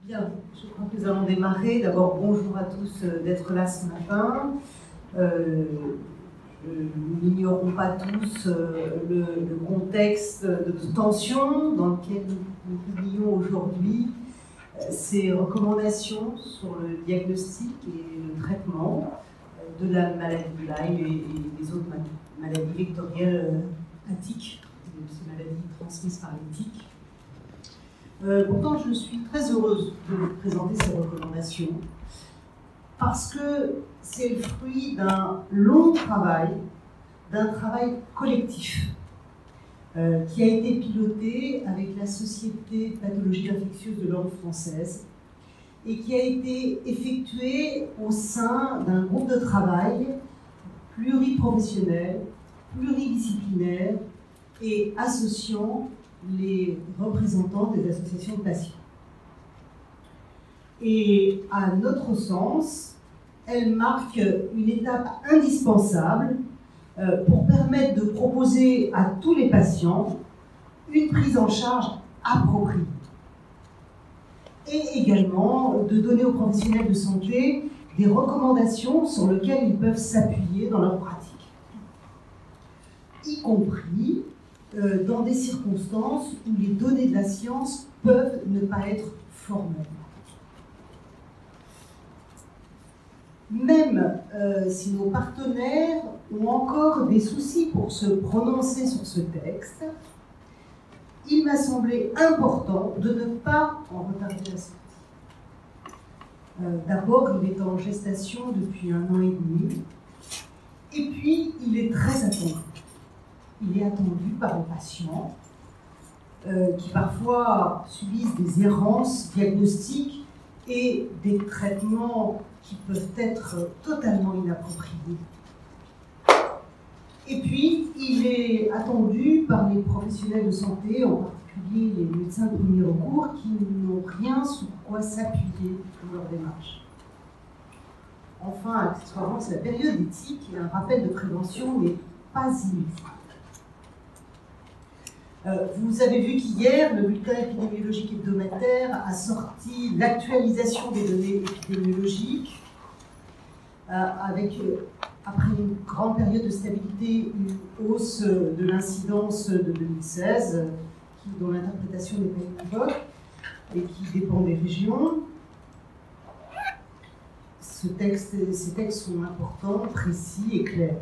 Bien, je crois que nous allons démarrer. D'abord, bonjour à tous d'être là ce matin. Nous n'ignorons pas tous le contexte de tension dans lequel nous publions aujourd'hui ces recommandations sur le diagnostic et le traitement de la maladie de Lyme et des autres maladies vectorielles à tic, ces maladies transmises par les tiques. Pourtant, je suis très heureuse de vous présenter ces recommandations parce que c'est le fruit d'un long travail, d'un travail collectif qui a été piloté avec la Société Pathologie infectieuse de langue française et qui a été effectué au sein d'un groupe de travail pluriprofessionnel, pluridisciplinaire et associant les représentants des associations de patients. Et à notre sens, elle marque une étape indispensable pour permettre de proposer à tous les patients une prise en charge appropriée et également de donner aux professionnels de santé des recommandations sur lesquelles ils peuvent s'appuyer dans leur pratique, y compris dans des circonstances où les données de la science peuvent ne pas être formelles. Même si nos partenaires ont encore des soucis pour se prononcer sur ce texte, il m'a semblé important de ne pas en retarder la sortie. D'abord, il est en gestation depuis 1 an et demi, et puis il est très attendu. Il est attendu par les patients qui parfois subissent des errances diagnostiques et des traitements qui peuvent être totalement inappropriés. Et puis, il est attendu par les professionnels de santé, en particulier les médecins de premier recours, qui n'ont rien sur quoi s'appuyer pour leur démarche. Enfin, accessoirement, c'est la période éthique et un rappel de prévention n'est pas inutile. Vous avez vu qu'hier, le bulletin épidémiologique hebdomadaire a sorti l'actualisation des données épidémiologiques avec, après une grande période de stabilité, une hausse de l'incidence de 2016, dont l'interprétation n'est pas univoque et qui dépend des régions. Ces textes sont importants, précis et clairs.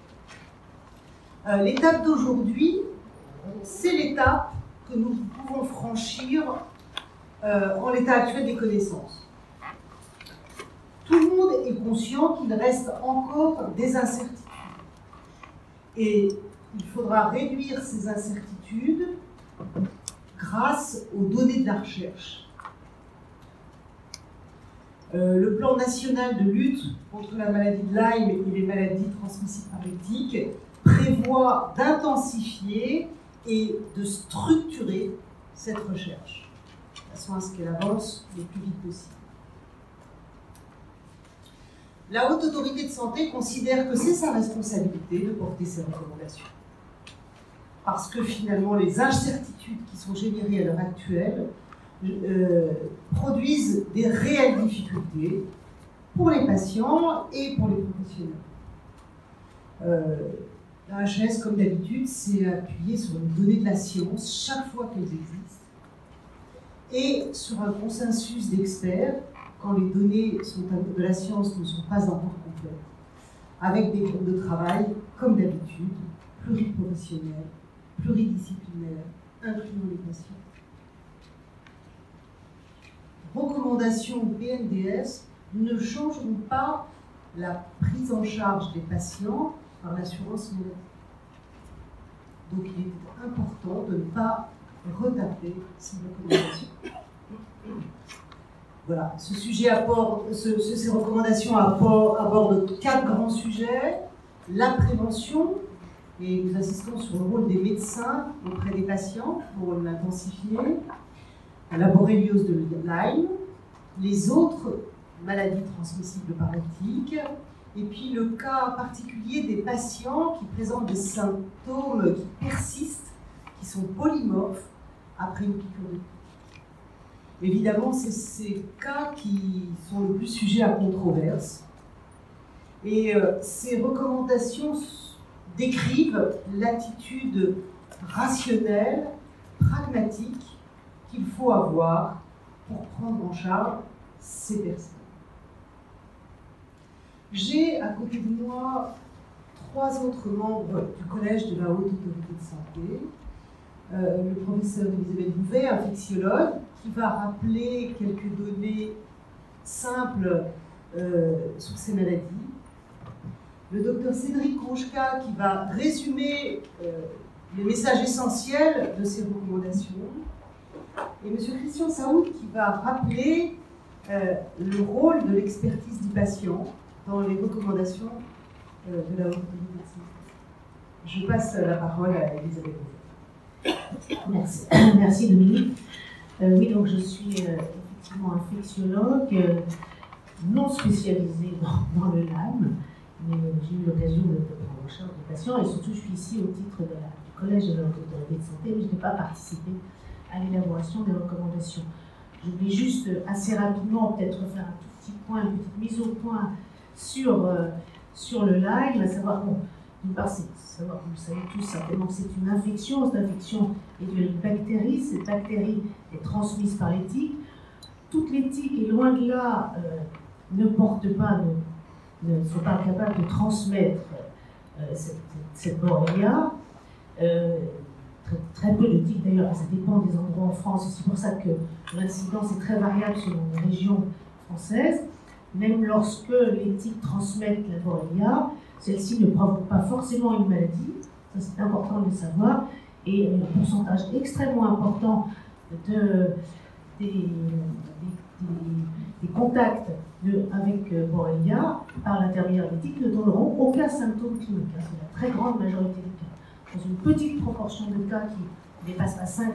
L'étape d'aujourd'hui, c'est l'étape que nous pouvons franchir en l'état actuel des connaissances. Tout le monde est conscient qu'il reste encore des incertitudes. Et il faudra réduire ces incertitudes grâce aux données de la recherche. Le plan national de lutte contre la maladie de Lyme et les maladies transmissibles par les tiques prévoit d'intensifier et de structurer cette recherche, de façon à ce qu'elle avance le plus vite possible. La Haute Autorité de Santé considère que c'est sa responsabilité de porter ces recommandations. Parce que finalement, les incertitudes qui sont générées à l'heure actuelle produisent des réelles difficultés pour les patients et pour les professionnels. La HAS, comme d'habitude, s'est appuyée sur les données de la science chaque fois qu'elles existent et sur un consensus d'experts quand les données de la science ne sont pas encore complètes, avec des groupes de travail, comme d'habitude, pluriprofessionnels, pluridisciplinaires, incluant les patients. Recommandations PNDS ne changeront pas la prise en charge des patients par l'assurance maladie. Donc il est important de ne pas retarder ces recommandations. Voilà, ces recommandations abordent 4 grands sujets. La prévention, et nous insistons sur le rôle des médecins auprès des patients pour l'intensifier. La borréliose de Lyme, les autres maladies transmissibles par la tique, et puis le cas particulier des patients qui présentent des symptômes qui persistent, qui sont polymorphes après une piqûre de tique. Évidemment, c'est ces cas qui sont le plus sujets à controverse. Et ces recommandations décrivent l'attitude rationnelle, pragmatique qu'il faut avoir pour prendre en charge ces personnes. J'ai à côté de moi 3 autres membres du Collège de la Haute Autorité de Santé. Le professeur Elisabeth Bouvet, infectiologue, qui va rappeler quelques données simples sur ces maladies. Le docteur Cédric Rouchka, qui va résumer les messages essentiels de ces recommandations. Et M. Christian Saoud, qui va rappeler le rôle de l'expertise du patient dans les recommandations de la Haute Autorité de Santé. Je passe la parole à Elisabeth Bouvet. Merci, merci Dominique. Oui, donc je suis effectivement infectiologue, non spécialisée dans le Lyme, mais j'ai eu l'occasion de prendre en charge des patients et surtout je suis ici au titre du Collège de la Haute Autorité de Santé, mais je n'ai pas participé à l'élaboration des recommandations. Je voulais juste assez rapidement peut-être faire un tout petit point, une petite mise au point sur le Lyme, à savoir, bon, d'une part, vous le savez tous certainement que c'est une infection. Cette infection est due à une bactérie. Cette bactérie est transmise par les tiques. Toutes les tiques, et loin de là, ne sont pas capables de transmettre cette borrelia. Très peu de tiques d'ailleurs, ça dépend des endroits en France. C'est pour ça que l'incidence est très variable selon les régions françaises. Même lorsque les tiques transmettent la borrelia, celle-ci ne provoque pas forcément une maladie, ça c'est important de le savoir, et un pourcentage extrêmement important des contacts avec borrelia par l'intermédiaire des tiques ne donneront aucun symptôme clinique. C'est la très grande majorité des cas. Dans une petite proportion de cas qui dépasse à 5%,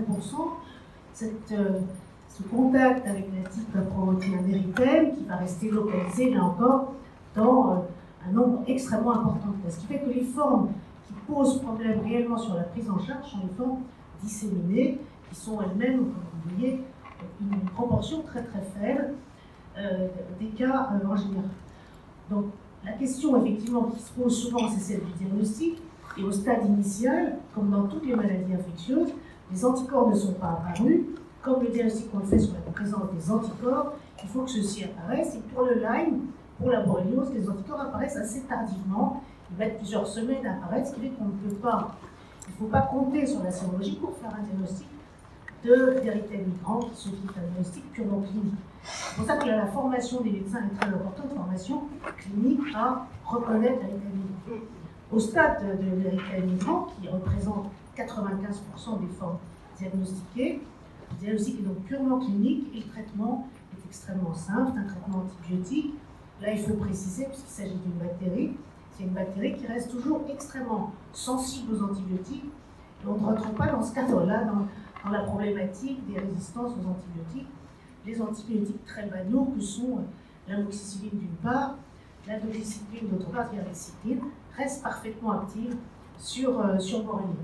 ce contact avec la tique va provoquer un érythème qui va rester localisé, là encore, dans un nombre extrêmement important de cas. Ce qui fait que les formes qui posent problème réellement sur la prise en charge sont les formes disséminées, qui sont elles-mêmes, comme vous voyez, une proportion très très faible des cas en général. Donc la question effectivement qui se pose souvent, c'est celle du diagnostic, et au stade initial, comme dans toutes les maladies infectieuses, les anticorps ne sont pas apparus. Comme le diagnostic qu'on fait sur la présence des anticorps, il faut que ceux-ci apparaissent. Et pour le Lyme, pour la borréliose, les anticorps apparaissent assez tardivement. Ils mettent plusieurs semaines à apparaître, ce qui fait qu'on ne peut pas, il ne faut pas compter sur la sérologie pour faire un diagnostic d'érythème migrant, qui est un diagnostic purement clinique. C'est pour ça que la formation des médecins est très importante, formation clinique à reconnaître l'érythème migrant. Au stade de l'érythème migrant, qui représente 95% des formes diagnostiquées, le diagnostic est donc purement clinique et le traitement est extrêmement simple, c'est un traitement antibiotique. Là, il faut préciser, puisqu'il s'agit d'une bactérie, c'est une bactérie qui reste toujours extrêmement sensible aux antibiotiques. Et on ne retrouve pas dans ce cadre-là, dans la problématique des résistances aux antibiotiques. Les antibiotiques très banaux que sont l'amoxicilline d'une part, la doxycycline d'autre part, c'est-à-dire la cycline, restent parfaitement actives sur borrelia.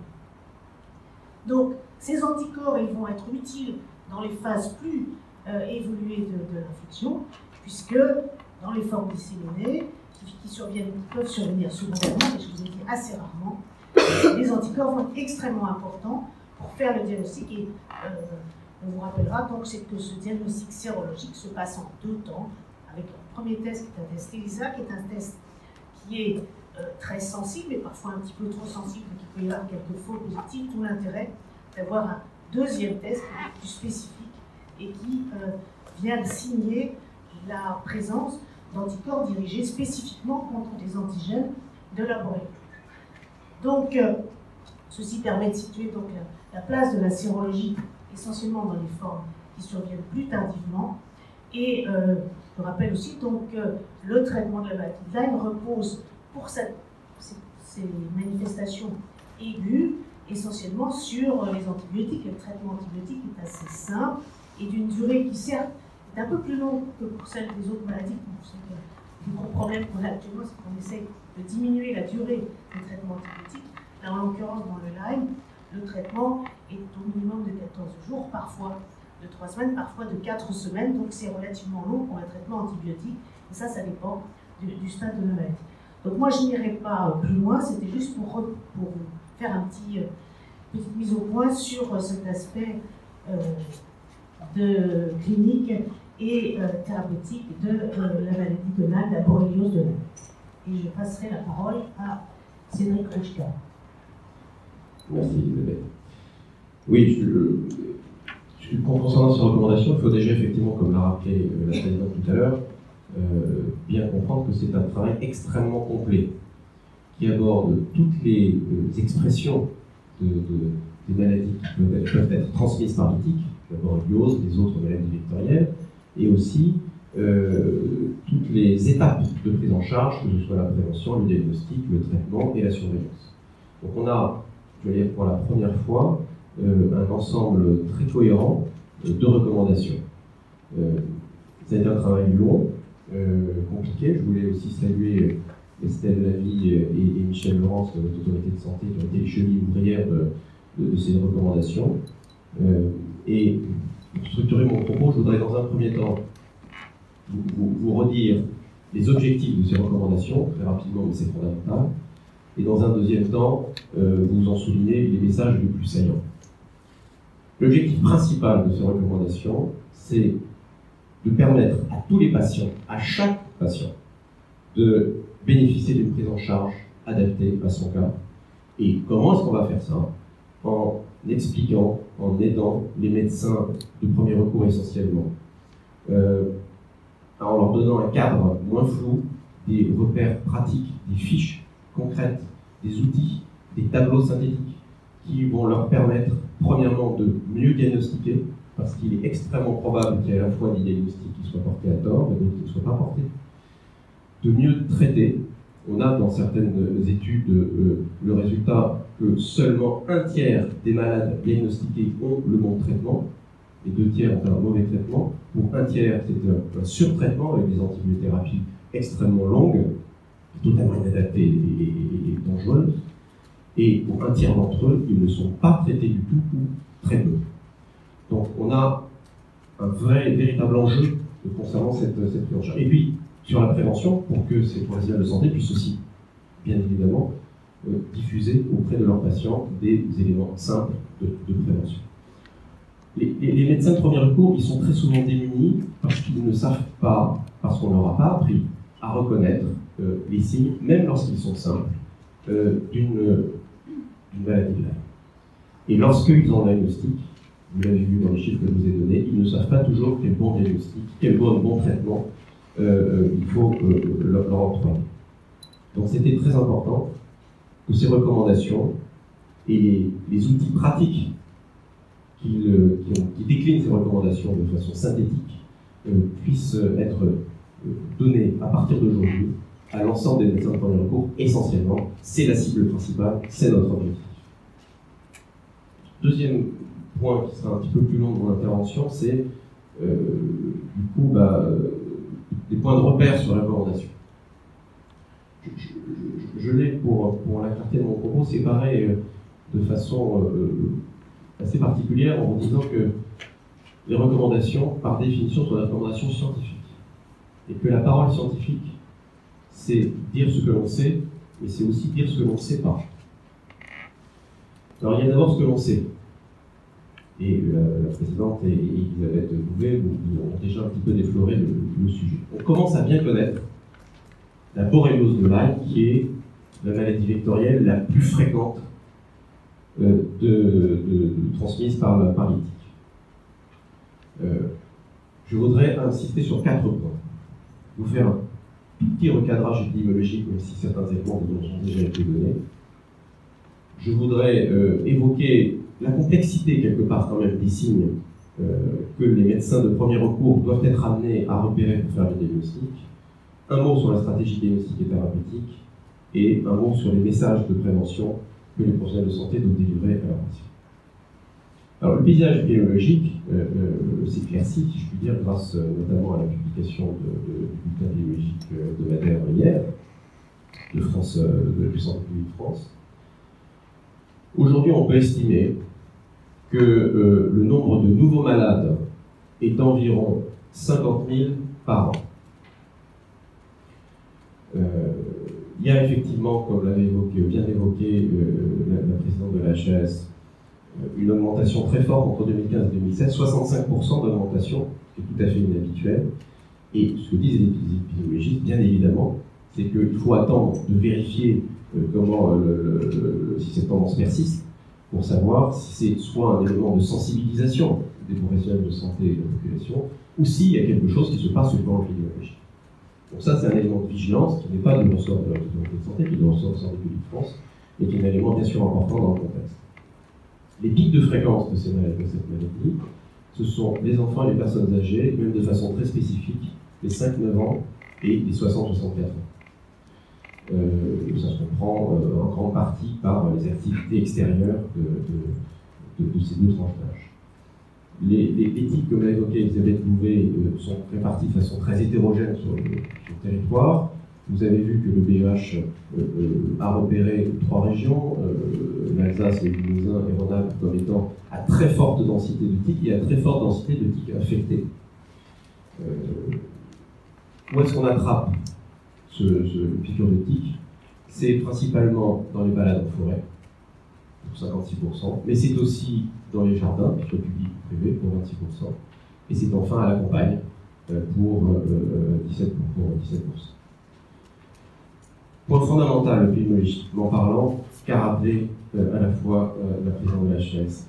Donc, ces anticorps, ils vont être utiles dans les phases plus évoluées de l'infection, puisque dans les formes disséminées, qui peuvent survenir secondairement, et je vous ai dit assez rarement, les anticorps vont être extrêmement importants pour faire le diagnostic. Et on vous rappellera donc que ce diagnostic sérologique se passe en 2 temps, avec un premier test qui est un test ELISA, qui est un test qui est très sensible, mais parfois un petit peu trop sensible, qui peut y avoir quelques faux positifs, tout l'intérêt d'avoir un deuxième test qui est plus spécifique et qui vient signer la présence d'anticorps dirigés spécifiquement contre des antigènes de la borréliose. Donc, ceci permet de situer donc, la place de la sérologie essentiellement dans les formes qui surviennent plus tardivement. Et je rappelle aussi donc, que le traitement de la maladie de Lyme repose pour ces manifestations aiguës essentiellement sur les antibiotiques. Le traitement antibiotique est assez simple et d'une durée qui certes est un peu plus longue que pour celle des autres maladies. Le gros problème qu'on a actuellement, c'est qu'on essaye de diminuer la durée des traitements antibiotiques. Là, en l'occurrence, dans le Lyme, le traitement est au minimum de 14 jours, parfois de 3 semaines, parfois de 4 semaines, donc c'est relativement long pour un traitement antibiotique, et ça dépend du stade de la maladie. Donc moi je n'irai pas plus loin, c'était juste pour faire un petite mise au point sur cet aspect de clinique et thérapeutique de la maladie de Lyme, la borréliose de Lyme. Et je passerai la parole à Cédric Rochka. Merci Isabelle. Oui, concernant ces recommandations, il faut déjà effectivement, comme l'a rappelé la présidente tout à l'heure, bien comprendre que c'est un travail extrêmement complet qui aborde toutes les expressions des maladies qui peuvent être transmises par l'éthique, la borréliose, les autres maladies vectorielles, et aussi toutes les étapes de prise en charge, que ce soit la prévention, le diagnostic, le traitement et la surveillance. Donc on a, je vais dire pour la première fois, un ensemble très cohérent de recommandations. Ça a été un travail long, compliqué. Je voulais aussi saluer Estelle Lavie et Michel Laurence de notre autorité de santé qui ont été les chevilles ouvrières de ces recommandations. Et pour structurer mon propos, je voudrais dans un premier temps vous redire les objectifs de ces recommandations, très rapidement, mais c'est fondamental. Et dans un deuxième temps, vous en souligner les messages les plus saillants. L'objectif principal de ces recommandations, c'est de permettre à tous les patients, à chaque patient, de bénéficier d'une prise en charge adaptée à son cas. Et comment est-ce qu'on va faire ça? En expliquant, en aidant les médecins de premier recours essentiellement, en leur donnant un cadre moins flou, des repères pratiques, des fiches concrètes, des outils, des tableaux synthétiques qui vont leur permettre, premièrement, de mieux diagnostiquer, parce qu'il est extrêmement probable qu'il y ait à la fois des diagnostics qui soient portés à tort et d'autres qui ne soient pas portés, de mieux traiter. On a dans certaines études le résultat que seulement 1/3 des malades diagnostiqués ont le bon traitement, et 2/3 ont un mauvais traitement. Pour 1/3, c'est un surtraitement avec des antibiothérapies extrêmement longues, totalement inadaptées et dangereuses. Et pour 1/3 d'entre eux, ils ne sont pas traités du tout ou très peu. Donc on a un véritable enjeu concernant cette prise en charge. Et puis, sur la prévention, pour que ces professionnels de santé puissent aussi, bien évidemment, diffuser auprès de leurs patients des éléments simples de prévention. Les médecins de premier recours, ils sont très souvent démunis parce qu'ils ne savent pas, parce qu'on ne leur a pas appris à reconnaître les signes, même lorsqu'ils sont simples, d'une maladie de Lyme. Et lorsqu'ils ont un diagnostic, vous l'avez vu dans les chiffres que je vous ai donnés, ils ne savent pas toujours quel bon diagnostic, quel bon traitement il faut leur octroyer. Donc c'était très important que ces recommandations et les outils pratiques qui déclinent ces recommandations de façon synthétique puissent être donnés à partir d'aujourd'hui à l'ensemble des médecins de premier recours. Essentiellement, c'est la cible principale, c'est notre objectif. Deuxième point qui sera un petit peu plus long de mon intervention, c'est du coup des points de repère sur la recommandation. Je l'ai pour la clarté de mon propos séparé de façon assez particulière en disant que les recommandations, par définition, sont des recommandations scientifiques. Et que la parole scientifique, c'est dire ce que l'on sait, mais c'est aussi dire ce que l'on ne sait pas. Alors il y a d'abord ce que l'on sait. Et la présidente et Elisabeth Bouvet ont déjà un petit peu défloré le sujet. On commence à bien connaître la borréliose de Lyme, qui est la maladie vectorielle la plus fréquente transmise par l'éthique. Je voudrais insister sur 4 points. Vous faire un petit recadrage épidémiologique, même si certains éléments nous ont déjà été donnés. Je voudrais évoquer la complexité, quelque part, quand même, des signes que les médecins de premier recours doivent être amenés à repérer pour faire le diagnostic. Un mot sur la stratégie diagnostique et thérapeutique, et un mot sur les messages de prévention que les professionnels de santé doivent délivrer à leurs patients. Alors, le paysage épidémiologique s'éclaircit, si je puis dire, grâce notamment à la publication du bulletin épidémiologique hebdomadaire hier, de France, de la puissance publique de France. Aujourd'hui, on peut estimer que le nombre de nouveaux malades est d'environ 50 000 par an. Il y a effectivement, comme l'avait bien évoqué la présidente de la HAS, une augmentation très forte entre 2015 et 2016, 65% d'augmentation, ce qui est tout à fait inhabituel. Et ce que disent les épidémiologistes, bien évidemment, c'est qu'il faut attendre de vérifier si cette tendance persiste, pour savoir si c'est soit un élément de sensibilisation des professionnels de santé et de la population, ou s'il y a quelque chose qui se passe sur le plan épidémiologique. Donc ça, c'est un élément de vigilance qui n'est pas de ressort de la Autorité de santé, qui est de ressort de Santé publique France, mais qui est un élément bien sûr important dans le contexte. Les pics de fréquence de cette maladie, ce sont les enfants et les personnes âgées, même de façon très spécifique, les 5-9 ans et les 60-64 ans. Ça se comprend en grande partie par les activités extérieures de ces deux tranches d'âge. Les types, comme l'a évoqué Elisabeth Bouvet, sont répartis de façon très hétérogène sur le territoire. Vous avez vu que le BEH a repéré 3 régions, l'Alsace, le Limousin et Rhône-Alpes, comme étant à très forte densité de tiques et à très forte densité de tiques infectées. Où est-ce qu'on attrape ce piqûre de tique? C'est principalement dans les balades en forêt, pour 56%, mais c'est aussi dans les jardins, que ce soit public ou privé, pour 26%, et c'est enfin à la campagne, pour 17%. Point fondamental, épidémiologiquement parlant, qu'a rappelé à la fois la présidente de la HAS.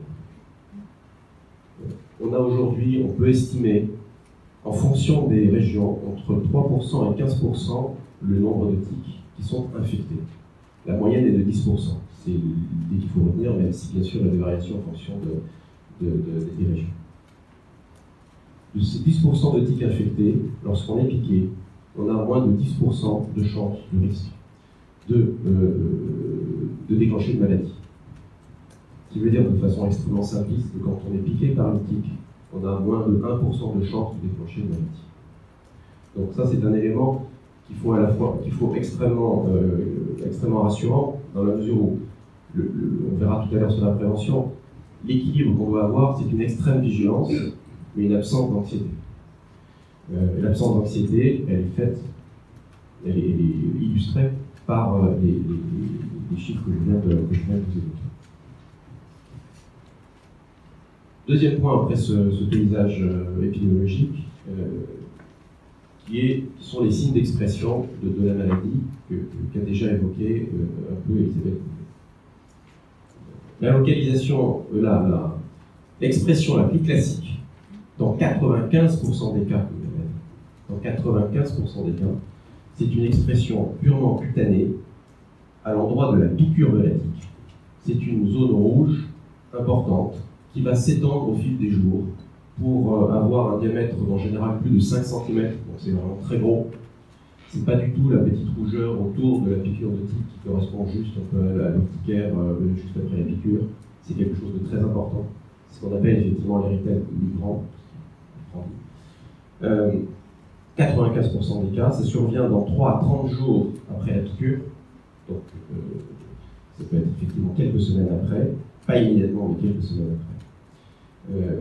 On a aujourd'hui, on peut estimer, en fonction des régions, entre 3% et 15% le nombre de tiques qui sont infectés. La moyenne est de 10%. C'est l'idée qu'il faut retenir, même si bien sûr il y a des variations en fonction des régions. De ces 10% de tiques infectés, lorsqu'on est piqué, on a moins de 10% de chance, de risque de déclencher une maladie. Ce qui veut dire de façon extrêmement simpliste que quand on est piqué par une tique, on a moins de 1% de chance de déclencher une maladie. Donc ça, c'est un élément qu'il faut extrêmement rassurant, dans la mesure où, on verra tout à l'heure sur la prévention, l'équilibre qu'on doit avoir, c'est une extrême vigilance, mais une absence d'anxiété. L'absence d'anxiété, elle est illustrée par les chiffres que je viens de vous évoquer. Deuxième point, après ce paysage épidémiologique, qui sont les signes d'expression de la maladie qu'a déjà évoqué un peu Elisabeth. La localisation, l'expression la plus classique, dans 95% des cas, c'est une expression purement cutanée à l'endroit de la piqûre de la tique. C'est une zone rouge importante qui va s'étendre au fil des jours pour avoir un diamètre en général plus de 5 cm, donc c'est vraiment très gros. C'est pas du tout la petite rougeur autour de la piqûre de tique qui correspond juste un peu à l'urticaire juste après la piqûre. C'est quelque chose de très important. C'est ce qu'on appelle effectivement l'érythème migrant. 95% des cas, ça survient dans 3 à 30 jours après la piqûre. Donc ça peut être effectivement quelques semaines après, pas immédiatement, mais quelques semaines après.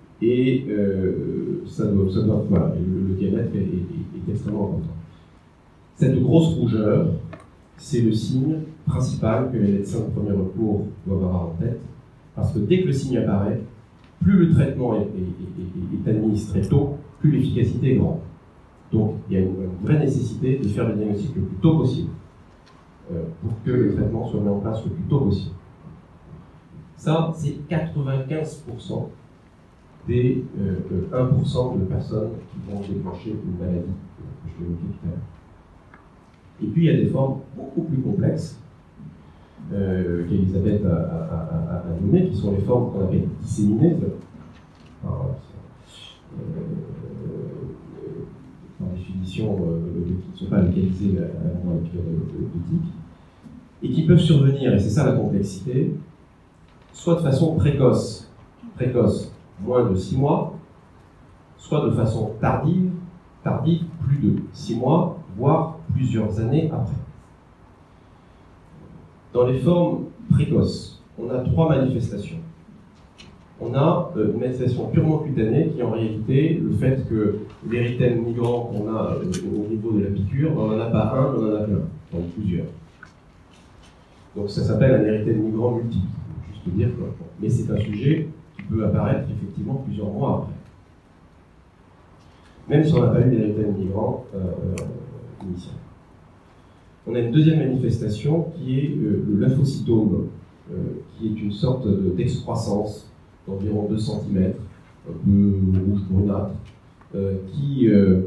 Voilà, le diamètre est extrêmement important. Cette grosse rougeur, c'est le signe principal que les médecins de premier recours doivent avoir en tête, parce que dès que le signe apparaît, plus le traitement est administré tôt, plus l'efficacité est grande. Donc il y a une vraie nécessité de faire le diagnostic le plus tôt possible, pour que le traitement soit mis en place le plus tôt possible. Ça, c'est 95% des 1% de personnes qui vont déclencher une maladie, que je l'évoquais tout à l'heure. Et puis il y a des formes beaucoup plus complexes, qu'Elisabeth a nommées, qui sont les formes qu'on appelle disséminées, par définition, qui ne sont pas localisées à l'endroit de tique, et qui peuvent survenir, et c'est ça la complexité, soit de façon précoce, moins de 6 mois, soit de façon tardive, plus de 6 mois, voire plusieurs années après. Dans les formes précoces, on a 3 manifestations. on a une manifestation purement cutanée qui est en réalité le fait que l'érythème migrant qu'on a au niveau de la piqûre, on n'en a pas un, on en a plein, donc plusieurs. Donc ça s'appelle un érythème migrant multiple, juste dire quoi. Mais c'est un sujet qui peut apparaître effectivement plusieurs mois après. Même si on n'a pas eu d'érythème migrant initial. On a une deuxième manifestation qui est le lymphocytome, qui est une sorte d'excroissance d'environ 2 cm, un peu rouge brunâtre, qui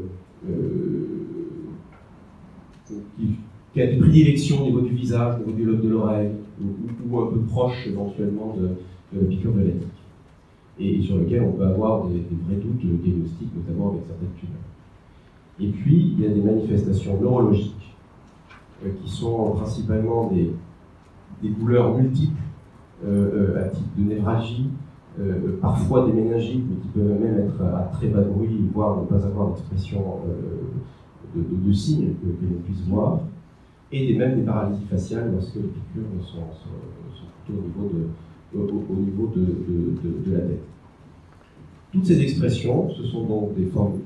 a des prédilections au niveau du visage, au niveau du lobe de l'oreille, ou un peu proche éventuellement de la piqûre dialectique, et sur lequel on peut avoir des vrais doutes diagnostiques, notamment avec certaines tumeurs. Et puis, il y a des manifestations neurologiques qui sont principalement des douleurs multiples à type de névralgie, parfois des méningites, mais qui peuvent même être à très bas bruit, voire ne pas avoir d'expression de signes que l'on puisse voir, et même des paralysies faciales lorsque les piqûres sont plutôt au niveau de la tête. Toutes ces expressions, ce sont donc des formes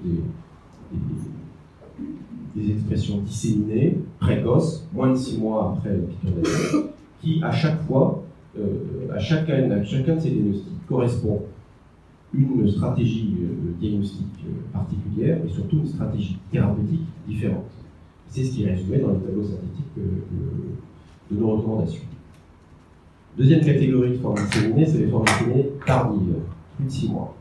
des expressions disséminées, précoces, moins de 6 mois après la piqûre d'attaque, qui à chaque fois, à chacun de ces diagnostics correspond une stratégie diagnostique particulière et surtout une stratégie thérapeutique différente. C'est ce qui est résumé dans les tableaux synthétiques de nos recommandations. Deuxième catégorie de formes disséminées, c'est les formes disséminées tardives, plus de 6 mois.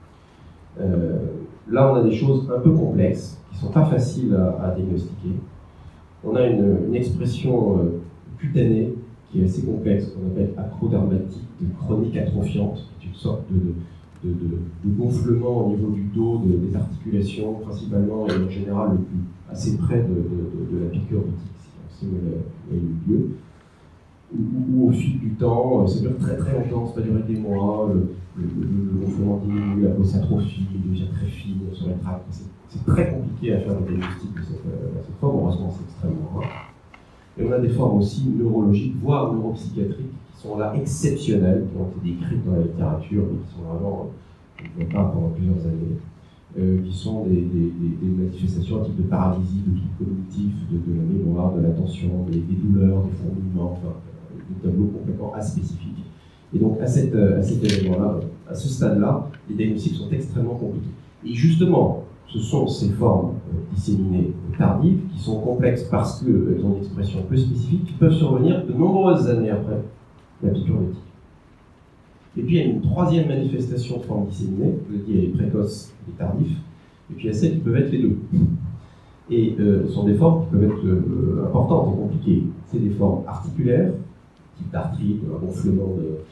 Là, on a des choses un peu complexes, qui ne sont pas faciles à diagnostiquer. On a une expression cutanée qui est assez complexe, qu'on appelle acrodermatite chronique atrophiante, qui est une sorte de gonflement au niveau du dos, des articulations, principalement et en général le plus assez près de la piqûre si elle a eu lieu. Ou au fil du temps, ça dure très très longtemps, ça peut durer des mois, le gonflement diminue, la peau s'atrophie, devient très fine, on se rétracte. C'est très compliqué à faire le diagnostic de cette forme, heureusement c'est extrêmement rare. Et on a des formes aussi neurologiques, voire neuropsychiatriques, qui sont là exceptionnelles, qui ont été décrites dans la littérature, mais qui sont vraiment, on ne voit pas pendant plusieurs années, qui sont des manifestations à type de paralysie, de troubles cognitifs, de la mémoire, de l'attention, des douleurs, des fourmillements, enfin, des tableaux complètement aspécifiques. Et donc à cet événement-là, à ce stade-là, les diagnostics sont extrêmement compliqués. Et justement, ce sont ces formes disséminées tardives qui sont complexes parce qu'elles ont une expression peu spécifique, qui peuvent survenir de nombreuses années après la piqûre d'éthique. Et puis il y a une troisième manifestation de forme disséminée, je l'ai dit, elle est précoce et tardive, et puis il y a celles qui peuvent être les deux. Et ce sont des formes qui peuvent être importantes et compliquées. C'est des formes articulaires, type d'arthrite, un gonflement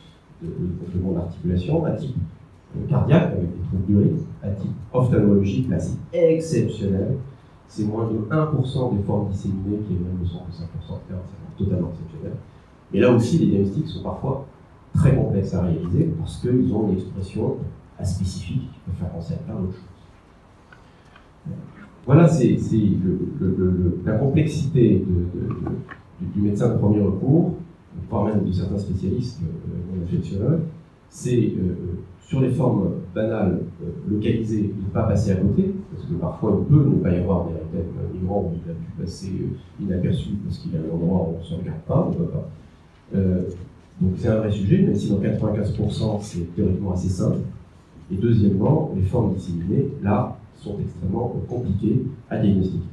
de l'articulation, à type cardiaque, avec des troubles du rythme, à type ophtalmologique, là c'est exceptionnel. C'est moins de 1% des formes disséminées qui est même de 100%, c'est totalement exceptionnel. Mais là aussi, les diagnostics sont parfois très complexes à réaliser parce qu'ils ont une expression aspécifique qui peut faire penser à plein d'autres choses. Voilà, c'est la complexité du médecin de premier recours, voire même de certains spécialistes non infectiologues. C'est sur les formes banales localisées, ne pas passer à côté, parce que parfois il peut ne pas y avoir des érythèmes migrants où il a pu passer inaperçu parce qu'il y a un endroit où on ne se regarde pas, on ne peut pas. Donc c'est un vrai sujet, même si dans 95% c'est théoriquement assez simple. Et deuxièmement, les formes disséminées, là, sont extrêmement compliquées à diagnostiquer.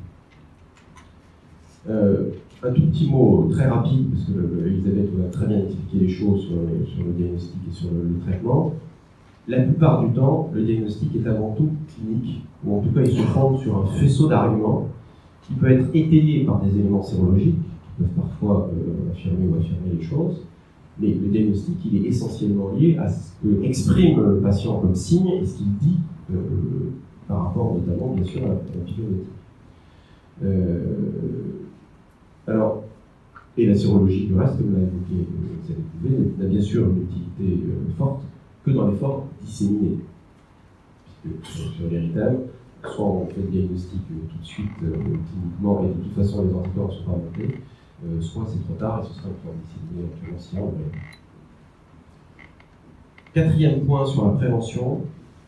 Un tout petit mot très rapide, parce que Elisabeth a très bien expliqué les choses sur le diagnostic et sur le traitement. La plupart du temps, le diagnostic est avant tout clinique, ou en tout cas il se fonde sur un faisceau d'arguments qui peut être étayé par des éléments sérologiques, qui peuvent parfois affirmer ou affirmer les choses, mais le diagnostic il est essentiellement lié à ce que exprime le patient comme signe et ce qu'il dit par rapport notamment bien sûr à la piqûre d'éthique. Alors, et la sérologie du reste, comme l'a évoqué, n'a bien sûr une utilité forte que dans les formes disséminées. Puisque sur l'érythème, soit on fait le diagnostic tout de suite cliniquement et de toute façon les anticorps ne sont pas montés, soit c'est trop tard et ce sera une forme disséminée actuellement si on Quatrième point sur la prévention.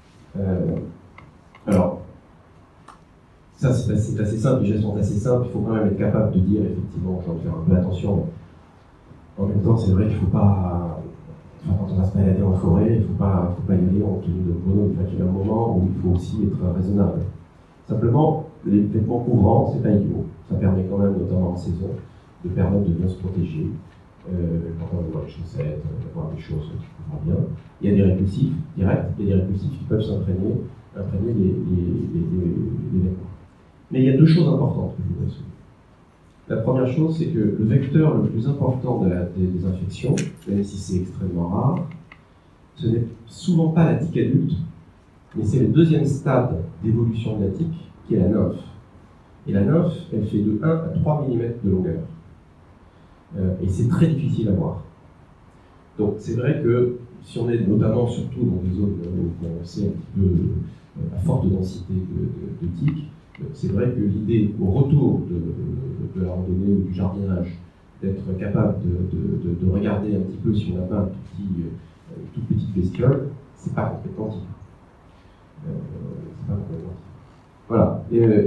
Alors, ça c'est assez simple, les gestes sont assez simples, il faut quand même être capable de dire, effectivement, je vais faire un peu attention. En même temps, c'est vrai qu'il ne faut pas, enfin, quand on va se balader en forêt, il ne faut pas y aller en tenue de mono, il y a un moment où il faut aussi être raisonnable. Simplement, les vêtements couvrants, c'est pas idiot. Ça permet quand même, notamment en saison, de permettre de bien se protéger. Quand on voit les chaussettes, voir des choses qui couvrent bien. Il y a des répulsifs directs, il y a des répulsifs qui peuvent imprégner les vêtements. Mais il y a deux choses importantes que je voudrais souligner. La première chose, c'est que le vecteur le plus important des infections, même si c'est extrêmement rare, ce n'est souvent pas la tique adulte, mais c'est le deuxième stade d'évolution de la tique, qui est la nymphe. Et la nymphe, elle fait de 1 à 3 mm de longueur. Et c'est très difficile à voir. Donc c'est vrai que si on est notamment, surtout dans des zones où on sait un petit peu à forte densité de tiques, c'est vrai que l'idée, au retour de la randonnée ou du jardinage, d'être capable de regarder un petit peu si on n'a pas une toute petite bestiole, c'est pas complètement type. Voilà.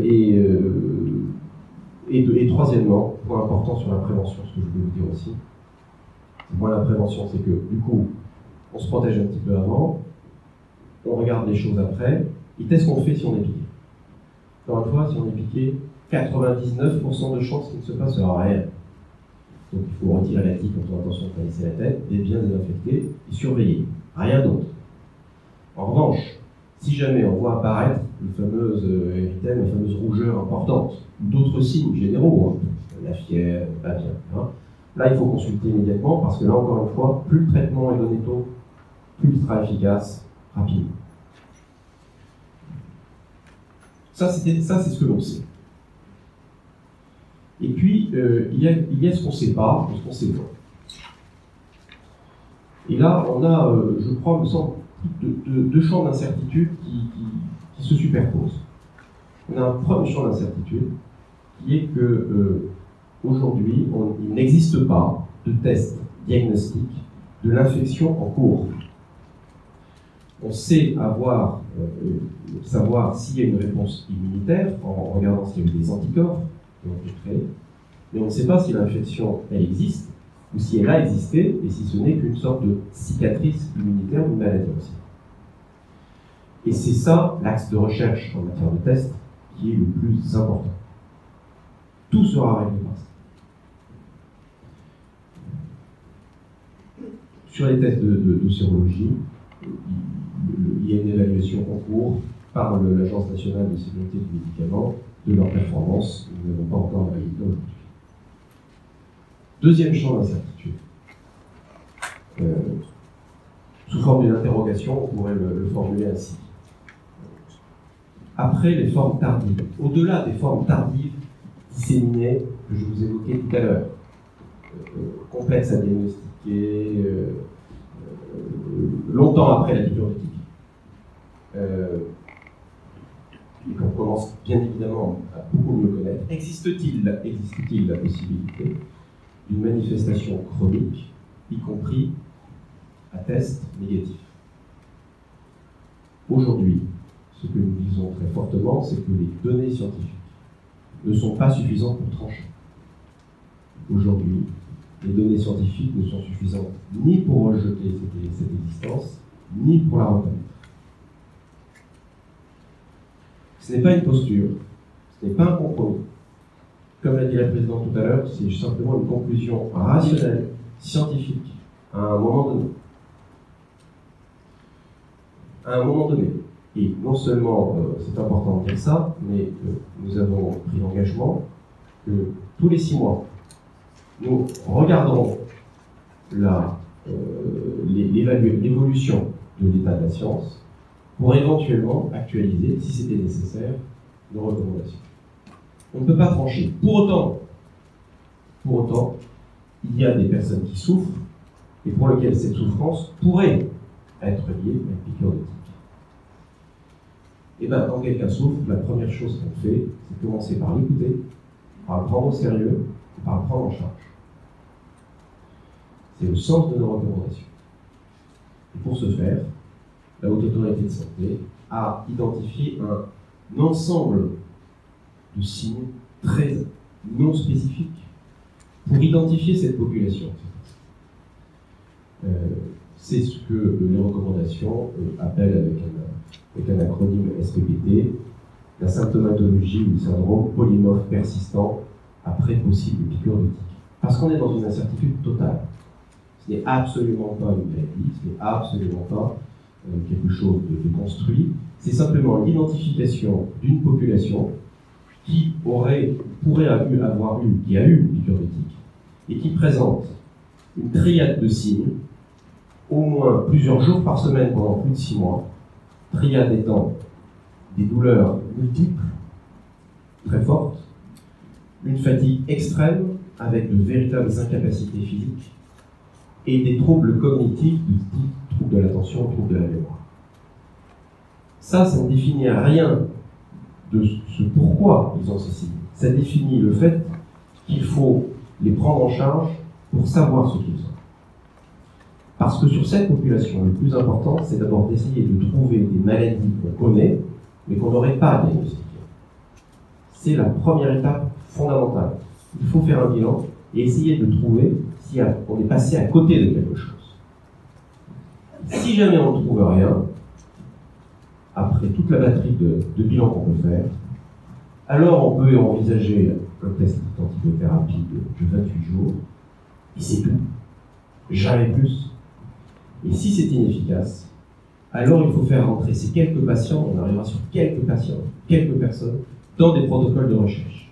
Et troisièmement, point important sur la prévention, ce que je voulais vous dire aussi, moi la prévention, c'est que du coup, on se protège un petit peu avant, on regarde les choses après, et qu'est-ce qu'on fait si on est piqué? Encore une fois, si on est piqué, 99% de chances qu'il ne se passe rien. Donc il faut retirer la tique quand on a l'intention de caresser la tête, et bien désinfecter et surveiller. Rien d'autre. En revanche, si jamais on voit apparaître une fameuse érythème, une fameuse rougeur importante, ou d'autres signes généraux, la fièvre, pas bien, hein, là il faut consulter immédiatement parce que là encore une fois, plus le traitement est donné tôt, plus il sera efficace rapidement. Ça c'est ce que l'on sait. Et puis il y a ce qu'on ne sait pas et ce qu'on sait pas. Et là on a, je crois, me semble, deux champs d'incertitude qui se superposent. On a un premier champ d'incertitude qui est que aujourd'hui, il n'existe pas de test diagnostic de l'infection en cours. On sait savoir s'il y a une réponse immunitaire en regardant s'il y a eu des anticorps qui ont été créés, mais on ne sait pas si l'infection elle existe ou si elle a existé et si ce n'est qu'une sorte de cicatrice immunitaire d'une maladie aussi. Et c'est ça l'axe de recherche en matière de tests qui est le plus important. Tout sera réglé par ça. Sur les tests de sérologie, il y a une évaluation en cours par l'Agence nationale de sécurité du médicament de leur performance. Nous n'avons pas encore la résultat aujourd'hui. Deuxième champ d'incertitude. Sous forme d'une interrogation, on pourrait le formuler ainsi. Après les formes tardives, au-delà des formes tardives disséminées que je vous évoquais tout à l'heure, complexes à diagnostiquer, longtemps après la piqûre de tique, et qu'on commence bien évidemment à beaucoup mieux connaître, existe-t-il la possibilité d'une manifestation chronique, y compris à test négatif? Aujourd'hui, ce que nous disons très fortement, c'est que les données scientifiques ne sont pas suffisantes pour trancher. Aujourd'hui, les données scientifiques ne sont suffisantes ni pour rejeter cette existence, ni pour la reconnaître. Ce n'est pas une posture, ce n'est pas un compromis. Comme l'a dit la présidente tout à l'heure, c'est simplement une conclusion rationnelle, scientifique, à un moment donné. À un moment donné. Et non seulement c'est important de dire ça, mais nous avons pris l'engagement que tous les 6 mois, nous regarderons l'évolution de l'état de la science pour éventuellement actualiser, si c'était nécessaire, nos recommandations. On ne peut pas trancher. Pour autant, il y a des personnes qui souffrent et pour lesquelles cette souffrance pourrait être liée à une piqûre de tique. Et bien, quand quelqu'un souffre, la première chose qu'on fait, c'est commencer par l'écouter, par le prendre au sérieux et par le prendre en charge. C'est le sens de nos recommandations. Et pour ce faire, la Haute Autorité de Santé a identifié un ensemble de signes très non spécifiques pour identifier cette population. C'est ce que les recommandations appellent avec un acronyme SPPT, la symptomatologie ou le syndrome polymorphe persistant après possible piqûre de tique. Parce qu'on est dans une incertitude totale. Ce n'est absolument pas une maladie, ce n'est absolument pas quelque chose de construit. C'est simplement l'identification d'une population qui pourrait avoir eu, qui a eu une piqûre de tique, et qui présente une triade de signes, au moins plusieurs jours par semaine pendant plus de 6 mois, triade étant des douleurs multiples, très fortes, une fatigue extrême avec de véritables incapacités physiques et des troubles cognitifs de type troubles de l'attention, troubles de la mémoire. Ça ne définit rien de ce pourquoi ils ont ces signes. Ça définit le fait qu'il faut les prendre en charge pour savoir ce qu'ils ont. Parce que sur cette population, le plus important, c'est d'abord d'essayer de trouver des maladies qu'on connaît, mais qu'on n'aurait pas diagnostiquées. C'est la première étape fondamentale. Il faut faire un bilan et essayer de trouver si on est passé à côté de quelque chose. Si jamais on ne trouve rien, après toute la batterie de bilans qu'on peut faire, alors on peut envisager un test d'antibiothérapie de 28 jours, et c'est tout. Jamais plus. Et si c'est inefficace, alors il faut faire rentrer ces quelques patients, on arrivera sur quelques patients, quelques personnes, dans des protocoles de recherche.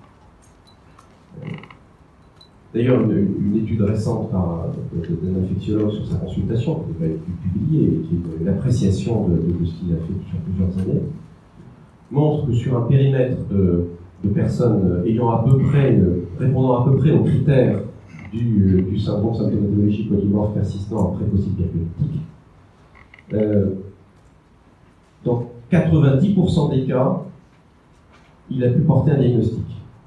D'ailleurs, une étude récente d'un infectiologue sur sa consultation, qui a été publiée, et qui est une appréciation de ce qu'il a fait sur plusieurs années, montre que sur un périmètre de personnes ayant répondant à peu près aux critères du syndrome symptomatologique polymorphe persistant après possible diagnostic, dans 90% des cas, il a pu porter un diagnostic.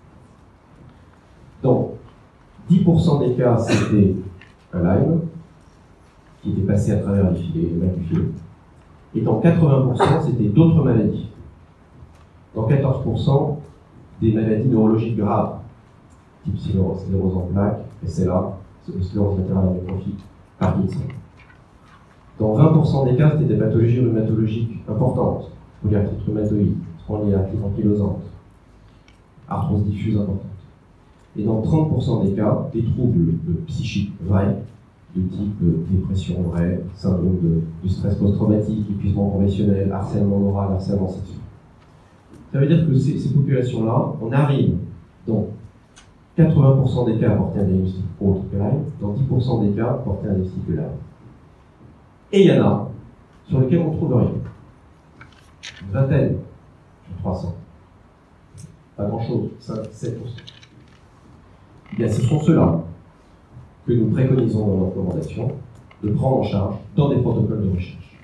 Donc, 10% des cas, c'était un Lyme, qui était passé à travers les filets, les mains du filet. Et dans 80%, c'était d'autres maladies. Dans 14%, des maladies neurologiques graves, type sclérose en plaques, SLA, sclérose latérale amyotrophique, Parkinson. Dans 20% des cas, c'était des pathologies rhumatologiques importantes, polyarthrite rhumatoïde, spondylarthrite ankylosante, arthrose diffuse importante. Et dans 30% des cas, des troubles psychiques vrais, de type dépression vraie, syndrome de stress post-traumatique, épuisement professionnel, harcèlement moral, harcèlement sexuel. Ça veut dire que ces populations-là, on arrive dans 80% des cas à porter un diagnostic autre que Lyme, dans 10% des cas à porter un diagnostic de Lyme. Et il y en a sur lesquels on ne trouve rien. Une vingtaine sur 300. Pas grand-chose, 5-7%. Bien, ce sont ceux-là que nous préconisons dans nos recommandations de prendre en charge dans des protocoles de recherche.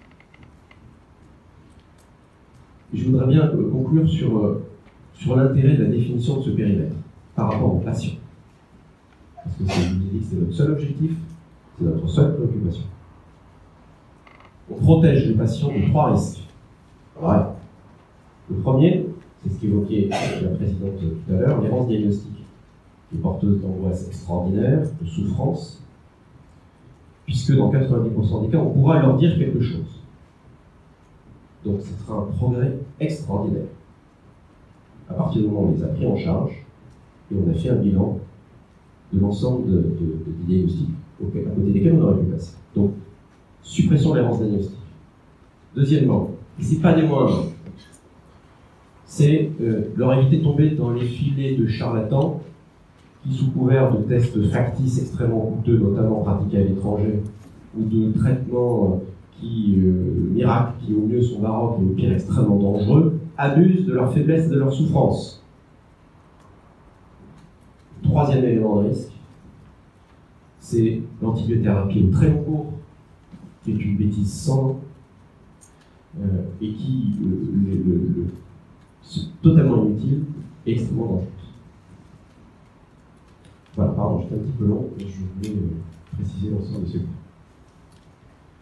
Et je voudrais bien conclure sur l'intérêt de la définition de ce périmètre par rapport aux patients. Parce que c'est notre seul objectif, c'est notre seule préoccupation. On protège les patients de 3 risques. Voilà. Le premier, c'est ce qu'évoquait la présidente tout à l'heure, l'errance diagnostique, qui est porteuse d'angoisse extraordinaire, de souffrance, puisque dans 90% des cas, on pourra leur dire quelque chose. Donc ce sera un progrès extraordinaire. À partir du moment où on les a pris en charge, et on a fait un bilan de l'ensemble des diagnostics à côté desquels on aurait pu passer. Donc, suppression de l'errance diagnostique. Deuxièmement, et ce n'est pas des moindres, c'est leur éviter de tomber dans les filets de charlatans qui, sous couvert de tests factices extrêmement coûteux, notamment pratiqués à l'étranger, ou de traitements miracles qui au mieux sont baroques et au pire extrêmement dangereux, abusent de leur faiblesse et de leur souffrance. Troisième élément de risque, c'est l'antibiothérapie au très long cours, qui est une bêtise sans nom, et qui est totalement inutile et extrêmement dangereuse. Voilà, pardon, j'étais un petit peu long, mais je voulais préciser l'ensemble de ce point. Question.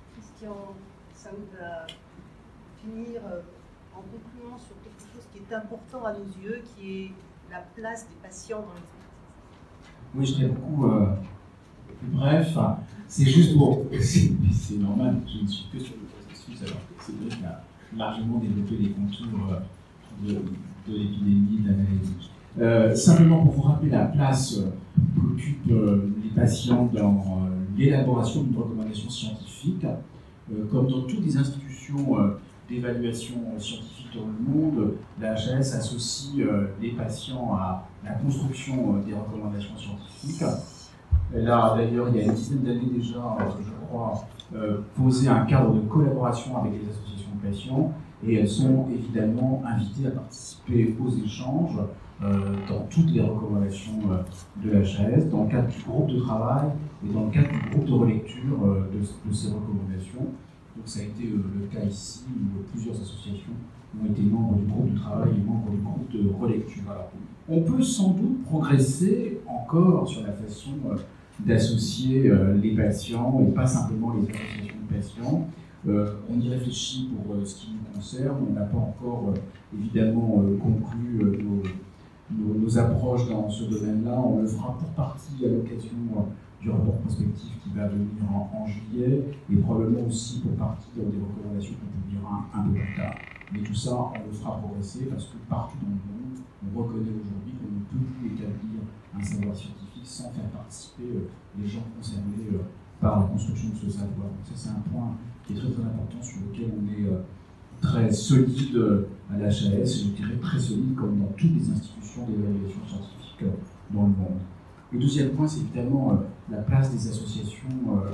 Christian Sand va finir en concluant sur quelque chose qui est important à nos yeux, qui est la place des patients dans l'expertise. Oui, je serai beaucoup plus bref. C'est juste pour... C'est normal, je ne suis que sur le processus, alors que Cédric a largement développé les contours de l'épidémie, de la maladie. Simplement pour vous rappeler la place qu'occupent les patients dans l'élaboration d'une recommandation scientifique. Comme dans toutes les institutions d'évaluation scientifique dans le monde, la HAS associe les patients à la construction des recommandations scientifiques. Elle a d'ailleurs, il y a une dizaine d'années déjà, je crois, posé un cadre de collaboration avec les associations de patients, et elles sont évidemment invitées à participer aux échanges dans toutes les recommandations de la HAS, dans le cadre du groupe de travail et dans le cadre du groupe de relecture de ces recommandations. Donc ça a été le cas ici, où plusieurs associations ont été membres du groupe de travail et membres du groupe de relecture. Alors, on peut sans doute progresser encore sur la façon d'associer les patients, et pas simplement les associations de patients. On y réfléchit pour ce qui nous concerne. On n'a pas encore évidemment conclu nos approches dans ce domaine-là. On le fera pour partie à l'occasion du rapport prospectif qui va venir en juillet, et probablement aussi pour partie dans des recommandations qu'on publiera un peu plus tard. Mais tout ça, on le fera progresser parce que partout dans le monde, on reconnaît aujourd'hui qu'on ne peut plus établir un savoir scientifique sans faire participer les gens concernés par la construction de ce savoir. Donc ça, c'est un point qui est très très important, sur lequel on est très solide à la HAS, et je dirais très solide comme dans toutes les institutions d'évaluation scientifique dans le monde. Le deuxième point, c'est évidemment la place des associations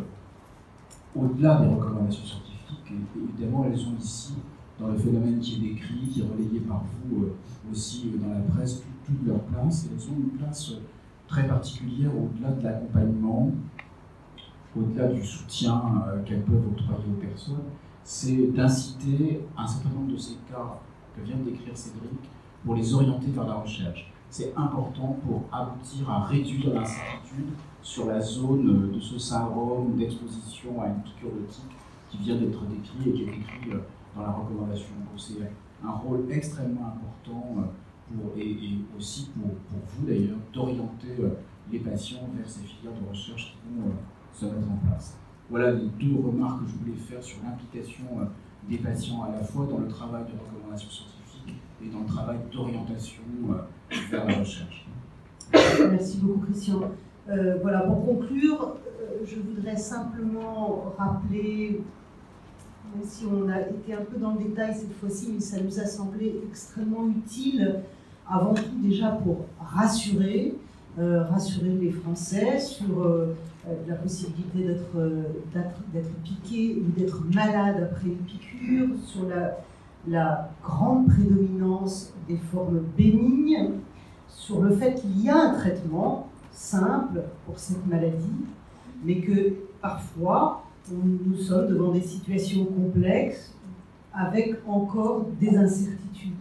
au-delà des recommandations scientifiques. Et évidemment, elles sont ici dans le phénomène qui est décrit, qui est relayé par vous aussi dans la presse, toute leur place. Et elles ont une place très particulière au-delà de l'accompagnement, au-delà du soutien qu'elles peuvent octroyer aux personnes. C'est d'inciter un certain nombre de ces cas que vient de décrire Cédric pour les orienter vers la recherche. C'est important pour aboutir à réduire l'incertitude sur la zone de ce syndrome d'exposition à une piqûre de tique qui vient d'être décrit et qui est décrit dans la recommandation. Donc c'est un rôle extrêmement important et aussi pour vous d'ailleurs d'orienter les patients vers ces filières de recherche qui vont se mettre en place. Voilà les deux remarques que je voulais faire sur l'implication des patients à la fois dans le travail de recommandation scientifique et dans le travail d'orientation vers la recherche. Merci beaucoup, Christian. Voilà, pour conclure, je voudrais simplement rappeler, même si on a été un peu dans le détail cette fois-ci, mais ça nous a semblé extrêmement utile, avant tout déjà pour rassurer les Français sur la possibilité d'être piqué ou d'être malade après une piqûre, sur la grande prédominance des formes bénignes, sur le fait qu'il y a un traitement simple pour cette maladie, mais que parfois nous sommes devant des situations complexes avec encore des incertitudes.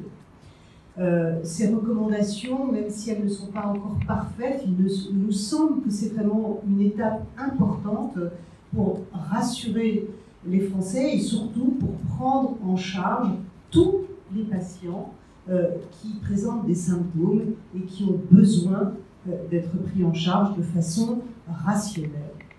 Ces recommandations, même si elles ne sont pas encore parfaites, il nous semble que c'est vraiment une étape importante pour rassurer les Français et surtout pour prendre en charge tous les patients qui présentent des symptômes et qui ont besoin d'être pris en charge de façon rationnelle.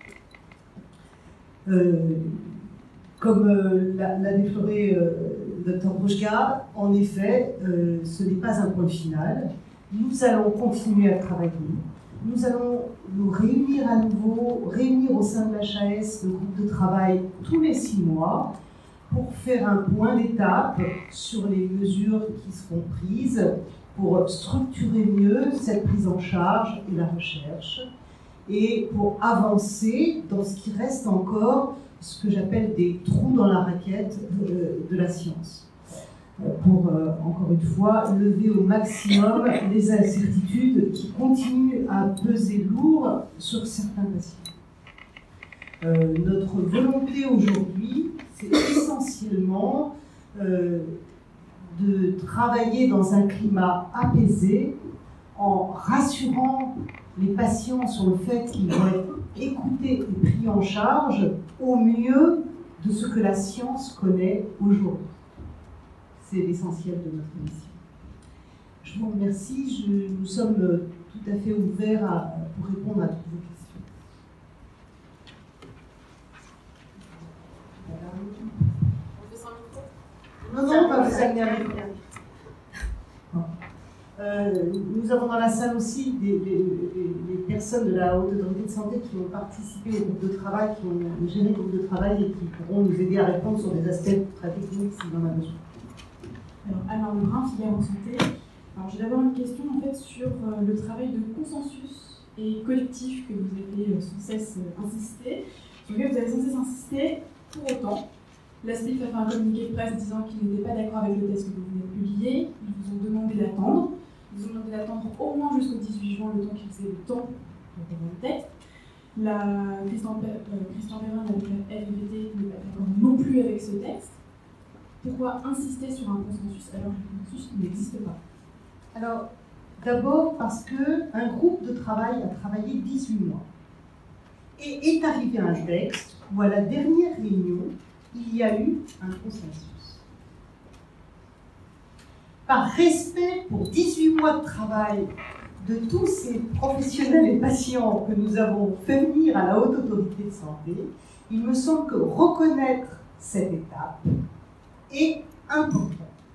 Comme l'a déploré Dr Brochka, en effet, ce n'est pas un point final. Nous allons continuer à travailler. Nous allons nous réunir à nouveau, réunir au sein de l'HAS le groupe de travail tous les 6 mois pour faire un point d'étape sur les mesures qui seront prises pour structurer mieux cette prise en charge et la recherche et pour avancer dans ce qui reste encore ce que j'appelle des trous dans la raquette de la science. Pour, encore une fois, lever au maximum les incertitudes qui continuent à peser lourd sur certains patients. Notre volonté aujourd'hui, c'est essentiellement de travailler dans un climat apaisé, en rassurant les patients sur le fait qu'ils vont être écoutés et pris en charge au mieux de ce que la science connaît aujourd'hui. C'est l'essentiel de notre mission. Je vous remercie, nous sommes tout à fait ouverts pour répondre à toutes vos questions. On fait sans micro? Non, on va vous amener un micro. Nous avons dans la salle aussi les personnes de la Haute Autorité de Santé qui ont participé au groupe de travail, qui ont géré le groupe de travail et qui pourront nous aider à répondre sur des aspects très techniques s'il en a besoin. Alors Lebrun, Figaro Santé. Alors j'ai d'abord une question en fait sur le travail de consensus et collectif que vous avez sans cesse insisté, sur lequel vous avez sans cesse insisté. Pour autant, l'ASPIF a fait un communiqué de presse disant qu'il n'était pas d'accord avec le texte que vous venez de publier. Ils vous ont demandé d'attendre. Ils vous ont demandé d'attendre au moins jusqu'au 18 juin, le temps qu'ils aient le temps pour revoir le texte. Christian Perrin, avec la LGBT, n'est pas d'accord non plus avec ce texte. Pourquoi insister sur un consensus alors que le consensus n'existe pas? Alors, d'abord parce qu'un groupe de travail a travaillé 18 mois et est arrivé à un texte où, à la dernière réunion, il y a eu un consensus. Par respect pour 18 mois de travail de tous ces professionnels et patients que nous avons fait venir à la Haute Autorité de Santé, il me semble que reconnaître cette étape est important.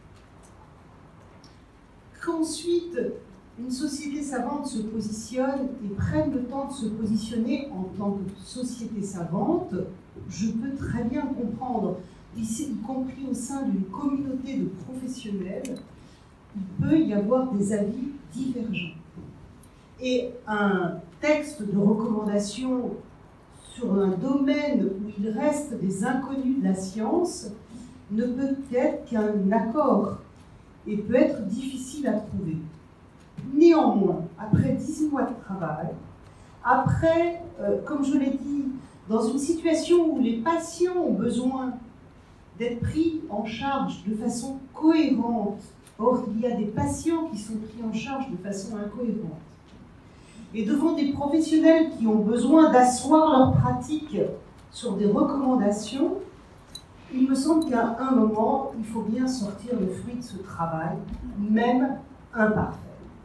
Qu'ensuite, une société savante se positionne et prenne le temps de se positionner en tant que société savante, je peux très bien comprendre, ici, y compris au sein d'une communauté de professionnels, il peut y avoir des avis divergents. Et un texte de recommandation sur un domaine où il reste des inconnus de la science ne peut être qu'un accord et peut être difficile à trouver. Néanmoins, après 18 mois de travail, après, comme je l'ai dit, dans une situation où les patients ont besoin d'être pris en charge de façon cohérente, or il y a des patients qui sont pris en charge de façon incohérente, et devant des professionnels qui ont besoin d'asseoir leur pratique sur des recommandations, il me semble qu'à un moment, il faut bien sortir le fruit de ce travail, même imparfait.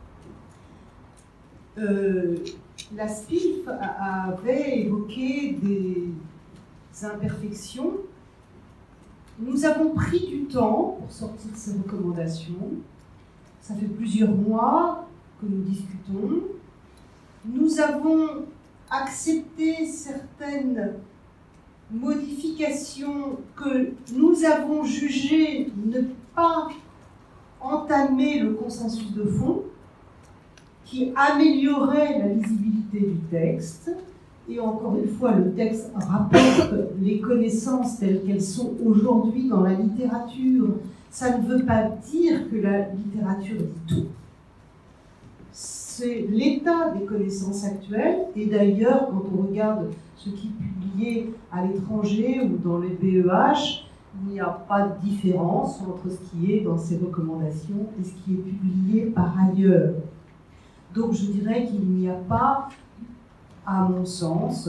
La SPIF avait évoqué des imperfections. Nous avons pris du temps pour sortir ces recommandations. Ça fait plusieurs mois que nous discutons. Nous avons accepté certaines modifications que nous avons jugées ne pas entamer le consensus de fond, qui améliorait la lisibilité du texte. Et encore une fois, le texte rapporte les connaissances telles qu'elles sont aujourd'hui dans la littérature. Ça ne veut pas dire que la littérature dit tout. C'est l'état des connaissances actuelles. Et d'ailleurs, quand on regarde ce qui est publié à l'étranger ou dans les BEH, il n'y a pas de différence entre ce qui est dans ces recommandations et ce qui est publié par ailleurs. Donc je dirais qu'il n'y a pas, à mon sens,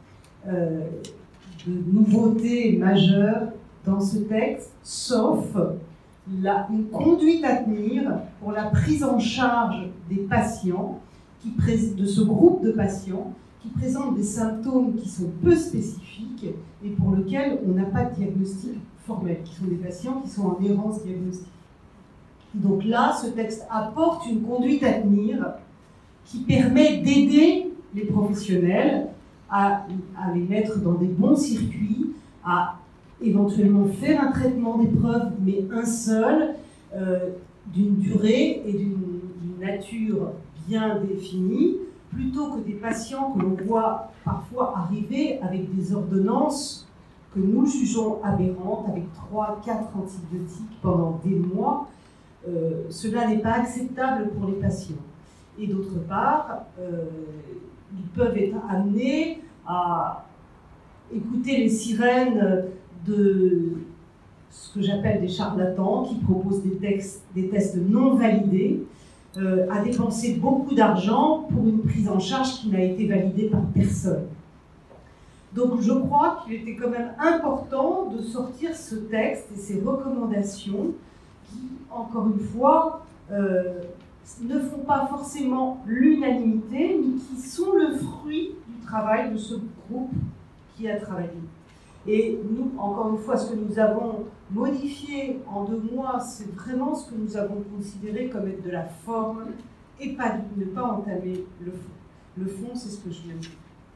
de nouveautés majeures dans ce texte, sauf une conduite à tenir pour la prise en charge des patients, de ce groupe de patients qui présentent des symptômes qui sont peu spécifiques et pour lesquels on n'a pas de diagnostic formel, qui sont des patients qui sont en errance diagnostique. Donc là, ce texte apporte une conduite à tenir qui permet d'aider les professionnels à les mettre dans des bons circuits, à éventuellement faire un traitement des preuves, mais un seul, d'une durée et d'une nature bien définie, plutôt que des patients que l'on voit parfois arriver avec des ordonnances que nous jugeons aberrantes, avec 3-4 antibiotiques pendant des mois. Cela n'est pas acceptable pour les patients. Et d'autre part, ils peuvent être amenés à écouter les sirènes de ce que j'appelle des charlatans qui proposent des tests non validés, à dépenser beaucoup d'argent pour une prise en charge qui n'a été validée par personne. Donc je crois qu'il était quand même important de sortir ce texte et ces recommandations qui, encore une fois, ne font pas forcément l'unanimité, mais qui sont le fruit du travail de ce groupe qui a travaillé. Et nous, encore une fois, ce que nous avons modifié en 2 mois, c'est vraiment ce que nous avons considéré comme être de la forme et ne pas entamer le fond. Le fond, c'est ce que je viens de dire.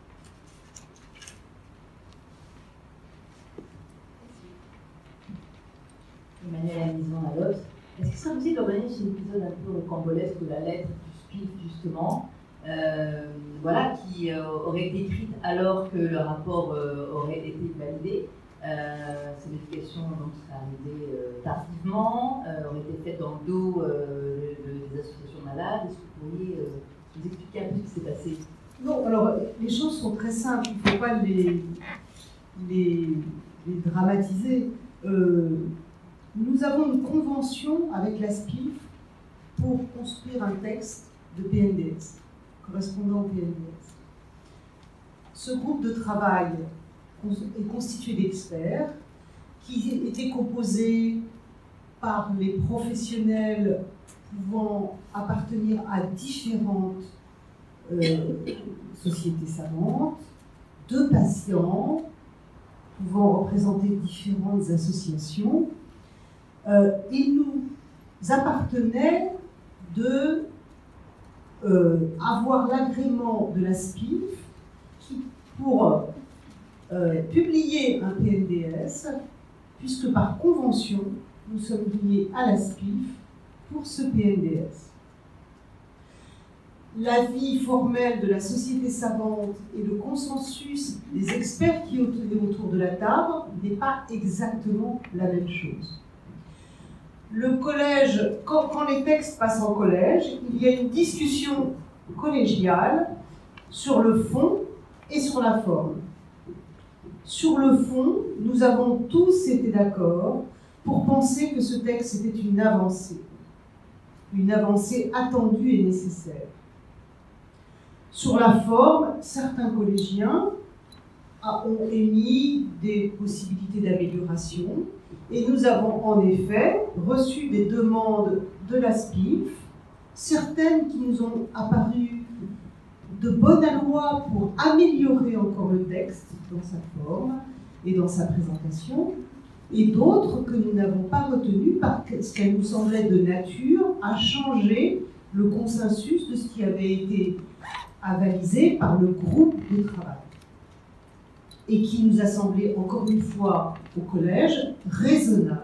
Emmanuel Amison-Lallotte, est-ce que ce serait possible d'organiser cet épisode un peu rocambolesque de la lettre du SPIF, justement, voilà, qui aurait été écrite alors que le rapport aurait été validé? Ces modifications donc, seraient arrivées tardivement, auraient été faites dans le dos des associations malades. Est-ce que vous pourriez nous expliquer un peu ce qui s'est passé? Non, alors les choses sont très simples, il ne faut pas les dramatiser. Nous avons une convention avec la SPIF pour construire un texte de PNDS, correspondant au PNDS. Ce groupe de travail est constitué d'experts qui étaient composés par les professionnels pouvant appartenir à différentes sociétés savantes, de patients pouvant représenter différentes associations. Il nous appartenait de avoir l'agrément de la SPIF pour publier un PNDS, puisque par convention, nous sommes liés à la SPIF pour ce PNDS. L'avis formel de la société savante et le consensus des experts qui étaient autour de la table n'est pas exactement la même chose. Le collège, quand les textes passent en collège, il y a une discussion collégiale sur le fond et sur la forme. Sur le fond, nous avons tous été d'accord pour penser que ce texte était une avancée attendue et nécessaire. Sur la forme, certains collégiens ont émis des possibilités d'amélioration et nous avons en effet reçu des demandes de la SPIF, certaines qui nous ont apparu de bonne aloi pour améliorer encore le texte dans sa forme et dans sa présentation, et d'autres que nous n'avons pas retenues parce qu'elles nous semblaient de nature à changer le consensus de ce qui avait été avalisé par le groupe de travail et qui nous a semblé, encore une fois, au collège, raisonnable.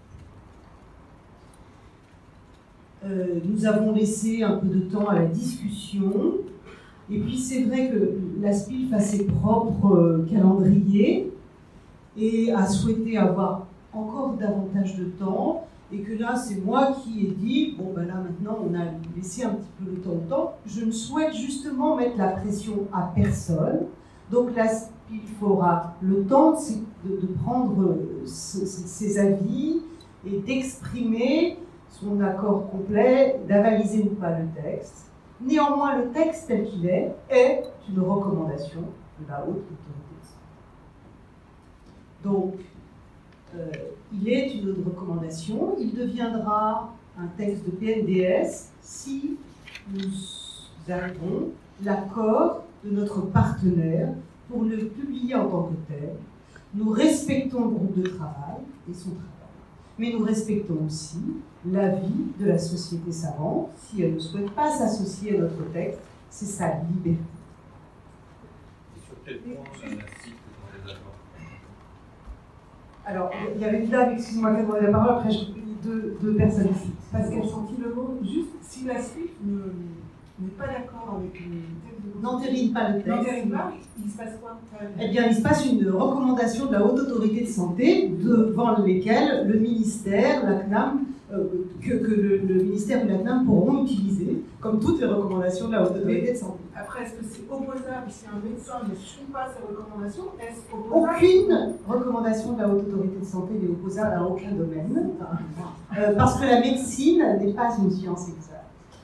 Nous avons laissé un peu de temps à la discussion, et puis c'est vrai que la SPIF a ses propres calendriers et a souhaité avoir encore davantage de temps, et que là, c'est moi qui ai dit, bon ben là maintenant on a laissé un petit peu le temps au temps. Je ne souhaite justement mettre la pression à personne, donc la SPIF aura le temps de prendre ses avis et d'exprimer son accord complet, d'avaliser ou pas le texte. Néanmoins, le texte tel qu'il est une recommandation de la haute autorité de santé. Donc, il est une recommandation, il deviendra un texte de PNDS si nous avons l'accord de notre partenaire pour le publier en tant que tel. Nous respectons le groupe de travail et son travail, mais nous respectons aussi l'avis de la société savante. Si elle ne souhaite pas s'associer à notre texte, c'est sa liberté. Et sur quel point on cite dans les accords? Alors, il y avait là, excuse-moi, qui a demandé la parole, après deux personnes ici. Pascal Santi-Lebeau, juste si la SPIF n'est pas d'accord avec le texte de... N'entérine pas le texte. N'entérine pas, il se passe quoi? Eh bien, il se passe une recommandation de la Haute Autorité de Santé devant lesquelles le ministère, la CNAM, que le ministère et la CNAM pourront utiliser, comme toutes les recommandations de la Haute Autorité de Santé. Après, est-ce que c'est opposable si un médecin ne suit pas ces recommandations? Est-ce opposable? Aucune recommandation de la Haute Autorité de Santé n'est opposable à aucun domaine, parce que la médecine n'est pas une science exacte.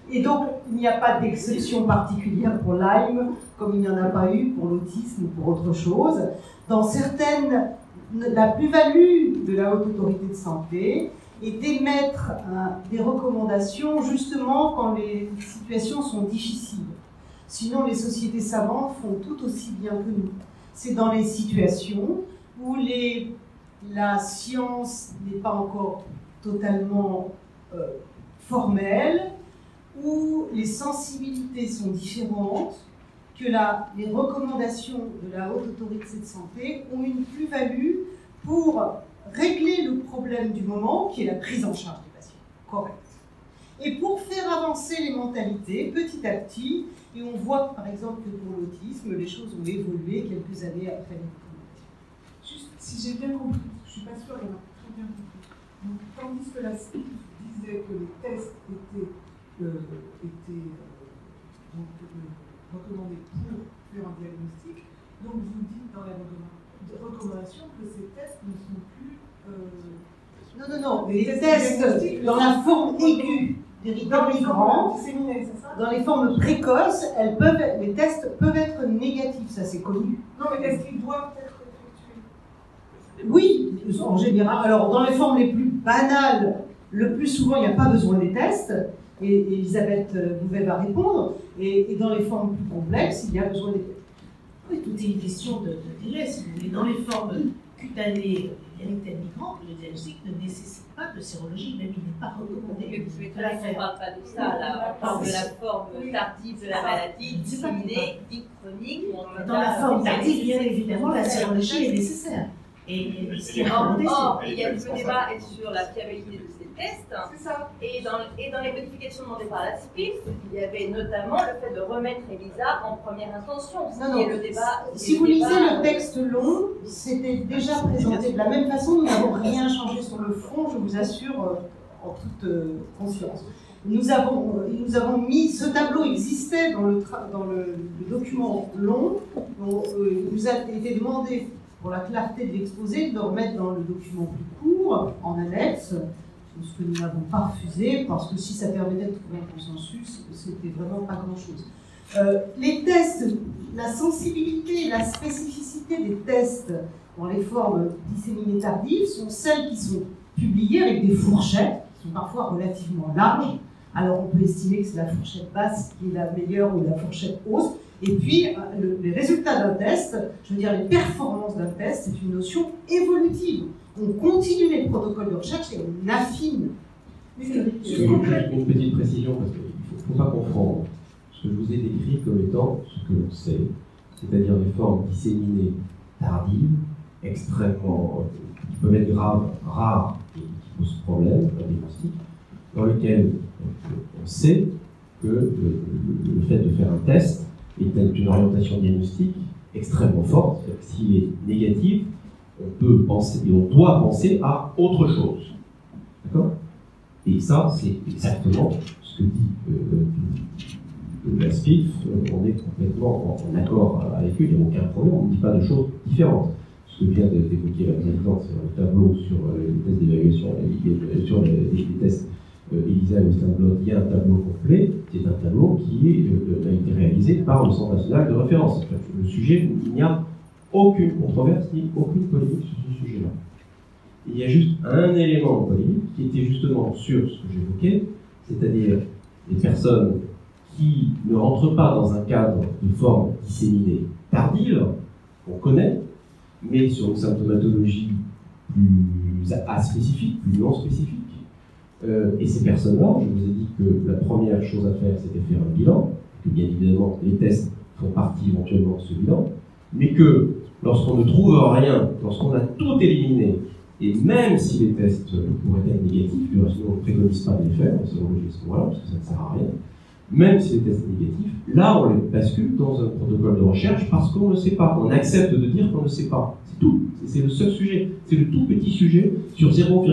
Et donc, il n'y a pas d'exception particulière pour Lyme, comme il n'y en a pas eu pour l'autisme ou pour autre chose. Dans certaines, la plus-value de la Haute Autorité de Santé est d'émettre des recommandations justement quand les situations sont difficiles. Sinon, les sociétés savantes font tout aussi bien que nous. C'est dans les situations où la science n'est pas encore totalement formelle, où les sensibilités sont différentes, que les recommandations de la Haute Autorité de Santé ont une plus-value pour régler le problème du moment, qui est la prise en charge des patients. Correct. Et pour faire avancer les mentalités, petit à petit, et on voit par exemple que pour l'autisme, les choses ont évolué quelques années après les recommandations. Juste, si j'ai bien compris, je ne suis pas sûre d'avoir très bien compris. Donc, tandis que la SPIF disait que les tests étaient recommandés pour faire un diagnostic, donc vous dites dans la recommandation que ces tests ne sont plus... Non, les tests dans la forme aiguë d'héritage migrant, dans les formes précoces, les tests peuvent être négatifs, ça c'est connu. Non, mais est-ce qu'ils doivent être effectués? Oui, en général. Alors, dans les formes les plus banales, le plus souvent, il n'y a pas besoin des tests, et Elisabeth Bouvet va répondre, et dans les formes plus complexes, il y a besoin des tests. Oui, tout est une question de délai. Si vous voulez. Dans les formes cutanées d'héritage migrant, le diagnostic ne nécessite pas de sérologie, même il n'est pas recommandé. Mais là, on ne parle pas de ça, là. On parle de la forme tardive de la maladie, disséminée, dite chronique. Dans la forme tardive, bien évidemment, la sérologie est nécessaire. Or, il y a tout le débat sur la fiabilité de ces tests. C'est ça. Et dans les modifications demandées par la SPIF, il y avait notamment le fait de remettre ELISA en première intention. Non. Le débat, si vous lisez le texte long, c'était déjà présenté de la même façon. Nous n'avons rien changé sur le fond, je vous assure, en toute conscience. Nous avons mis, ce tableau existait dans le document long, donc il nous a été demandé, pour la clarté de l'exposé, de le remettre dans le document plus court, en annexe, ce que nous n'avons pas refusé, parce que si ça permettait de trouver un consensus, c'était vraiment pas grand-chose. Les tests, la sensibilité et la spécificité des tests dans les formes disséminées tardives sont celles qui sont publiées avec des fourchettes, qui sont parfois relativement larges. Alors on peut estimer que c'est la fourchette basse qui est la meilleure ou la fourchette haute. Et puis, les résultats d'un test, je veux dire les performances d'un test, c'est une notion évolutive. On continue les protocoles de recherche et on affine. Une petite précision, parce qu'il ne faut pas confondre ce que je vous ai décrit comme étant ce que l'on sait, c'est-à-dire les formes disséminées tardives, extrêmement, qui peuvent être graves, rares et qui posent problème, un diagnostic, dans lequel on sait que le fait de faire un test est une orientation diagnostique extrêmement forte. S'il est négatif, on peut penser et on doit penser à autre chose. D'accord? Et ça, c'est exactement ce que dit la SPIF. On est complètement en accord avec eux, il n'y a aucun problème, on ne dit pas de choses différentes. Ce que vient d'évoquer la présidente, c'est un tableau sur les tests d'évaluation, sur les tests ELISA et Western blot, il y a un tableau complet, c'est un tableau qui a été réalisé par le Centre national de référence. Le sujet, il n'y a aucune controverse ni aucune polémique sur ce sujet-là. Il y a juste un élément de polémique qui était justement sur ce que j'évoquais, c'est-à-dire les personnes qui ne rentrent pas dans un cadre de forme disséminée tardive, qu'on connaît, mais sur une symptomatologie plus aspécifique, plus non spécifique. Et ces personnes-là, je vous ai dit que la première chose à faire, c'était faire un bilan, que bien évidemment, les tests font partie éventuellement de ce bilan, mais que lorsqu'on ne trouve rien, lorsqu'on a tout éliminé, et même si les tests pourraient être négatifs, du reste, on ne préconise pas de les faire, en sérologie à ce moment-là, parce que ça ne sert à rien, même si les tests sont négatifs, là on les bascule dans un protocole de recherche parce qu'on ne sait pas, on accepte de dire qu'on ne sait pas, c'est tout, c'est le seul sujet, c'est le tout petit sujet sur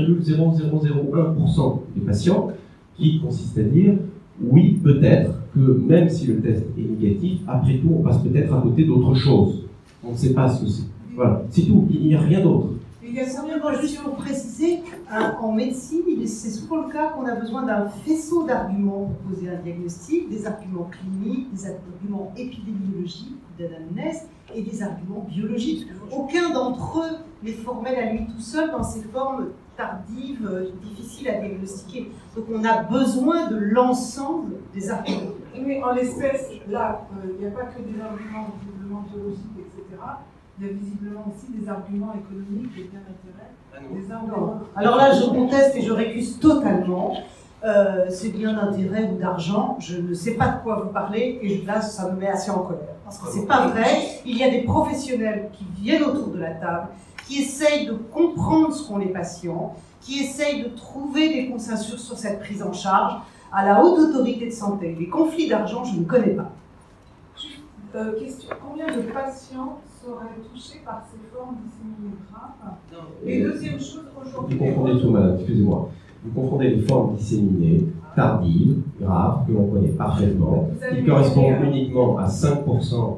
0,0001% des patients qui consiste à dire oui, peut-être que même si le test est négatif, après tout on passe peut-être à côté d'autre chose, on ne sait pas ce que c'est, voilà, c'est tout, il n'y a rien d'autre. Et il y a Simplement, juste pour préciser, en médecine, c'est souvent le cas qu'on a besoin d'un faisceau d'arguments pour poser un diagnostic, des arguments cliniques, des arguments épidémiologiques, d'anamnèse, et des arguments biologiques. Aucun d'entre eux n'est formel à lui tout seul dans ces formes tardives, difficiles à diagnostiquer. Donc on a besoin de l'ensemble des arguments. Mais en l'espèce, là, il n'y a pas que des arguments visiblement biologiques, etc. Il y a visiblement aussi des arguments économiques, des biens d'intérêt, des arguments... Alors là, je conteste et je récuse totalement ces biens d'intérêt ou d'argent. Je ne sais pas de quoi vous parlez et là, ça me met assez en colère. Parce que c'est pas vrai. Il y a des professionnels qui viennent autour de la table, qui essayent de comprendre ce qu'ont les patients, qui essayent de trouver des consensus sur cette prise en charge à la haute autorité de santé. Les conflits d'argent, je ne connais pas. Question, combien de patients seraient touchés par ces formes disséminées graves? Et deuxième chose, aujourd'hui... Vous confondez tout, madame, excusez-moi. Vous confondez les formes disséminées, tardives, graves, que l'on connaît parfaitement, qui correspondent uniquement à 5%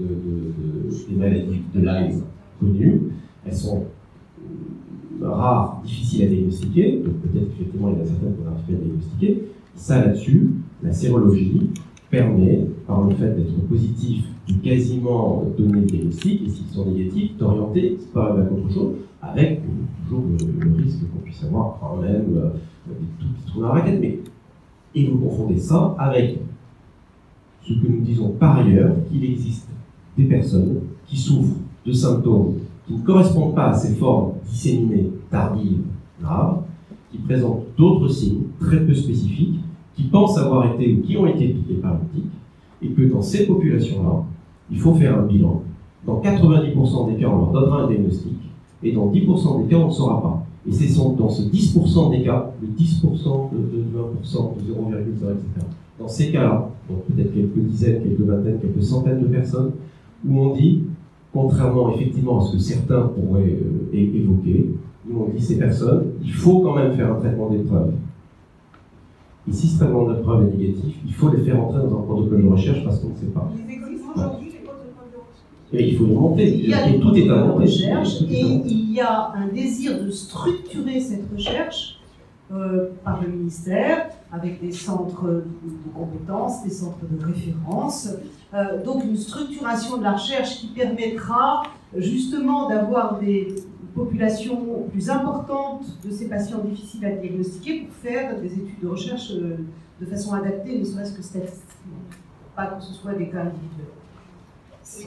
des maladies de Lyme connues. Elles sont rares, difficiles à diagnostiquer, donc peut-être qu'effectivement il y en a certaines qu'on n'arrive pas à diagnostiquer. Ça là-dessus, la sérologie permet, par le fait d'être positif, de quasiment donner le diagnostic, et s'ils sont négatifs, d'orienter, c'est pas avec autre chose, avec toujours le risque qu'on puisse avoir quand même des tout petits trous dans la raquette. Mais, et vous confondez ça avec ce que nous disons par ailleurs, qu'il existe des personnes qui souffrent de symptômes qui ne correspondent pas à ces formes disséminées, tardives, graves, qui présentent d'autres signes très peu spécifiques, qui pensent avoir été ou qui ont été piqués par le tic, et que dans ces populations-là, il faut faire un bilan. Dans 90% des cas, on leur donnera un diagnostic, et dans 10% des cas, on ne saura pas. Et c'est dans ce 10% des cas, le 10% de 1%, de 0,0, etc. Dans ces cas-là, donc peut-être quelques dizaines, quelques vingtaines, quelques centaines de personnes, où on dit, contrairement effectivement à ce que certains pourraient évoquer, où on dit ces personnes, il faut quand même faire un traitement des preuves. Et si ce traitement de preuve est négatif, il faut les faire entrer dans un protocole de recherche parce qu'on ne sait pas. Ils existent aujourd'hui, les protocoles de recherche. Et il faut les monter. Il y a des tout est à monter. recherche et il y a un désir de structurer cette recherche par le ministère avec des centres de compétences, des centres de référence. Donc une structuration de la recherche qui permettra justement d'avoir des populations plus importantes de ces patients difficiles à diagnostiquer pour faire des études de recherche de façon adaptée, ne serait-ce que statistiquement, pas que ce soit des cas individuels. Si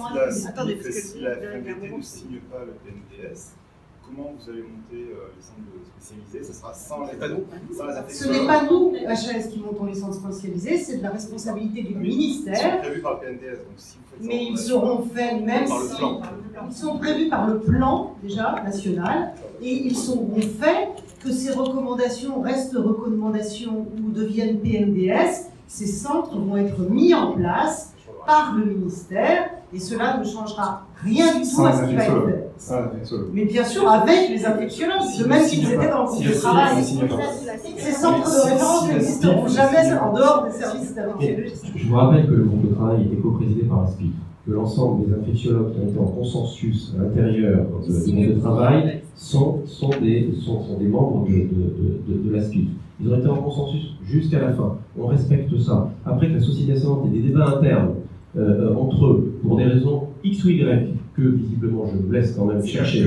la FMVT ne signe pas le PNDS, comment vous allez monter les centres spécialisés? Ce sera sans les infectiologues. Ce n'est pas nous, HAS, qui montons les centres spécialisés, c'est de la responsabilité du ministère. Ils sont prévus par le PNDS, donc si vous faites ça, mais ils seront faits même si... Ils sont prévus par le plan, déjà, national, et ils seront faits que ces recommandations restent recommandations ou deviennent PNDS. Ces centres vont être mis en place par le ministère, et cela ne changera rien du tout à ce qui va être fait. Mais bien sûr, avec les infectiologues, de même qu'ils étaient dans le groupe de travail. Ces centres de référence n'existeront jamais en dehors des services d'infectiologie. Je vous rappelle que le groupe de travail était co-présidé par la SPIF, que l'ensemble des infectiologues qui ont été en consensus à l'intérieur du groupe de travail sont des membres de la SPIF. Ils ont été en consensus jusqu'à la fin. On respecte ça. Après que la société savante ait des débats internes entre eux, pour des raisons X ou Y, que visiblement je vous laisse quand même chercher,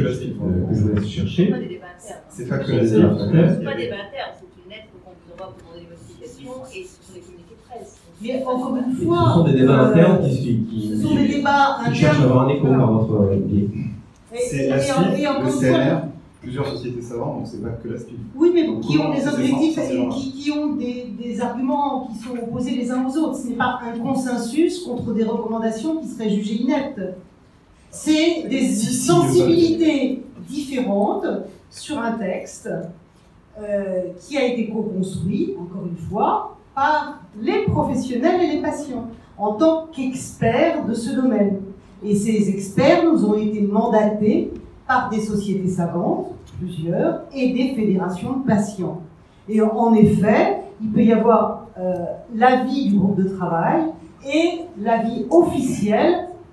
c'est pas que la C'est pas des débats internes, c'est une lettre qu'on vous envoie pour demander des modifications et ce sont des communiqués de presse. Mais encore une fois, ce sont des débats internes qui cherchent à avoir un écho par votre idée. C'est la SPIF, le CNR, plusieurs sociétés savantes, donc c'est pas que la SPIF. Oui, mais qui ont des objectifs et qui ont des arguments qui sont opposés les uns aux autres. Ce n'est pas un consensus contre des recommandations qui seraient jugées ineptes. C'est des sensibilités différentes sur un texte qui a été co-construit, encore une fois, par les professionnels et les patients, en tant qu'experts de ce domaine. Et ces experts nous ont été mandatés par des sociétés savantes, plusieurs, et des fédérations de patients. Et en effet, il peut y avoir l'avis du groupe de travail et l'avis officiel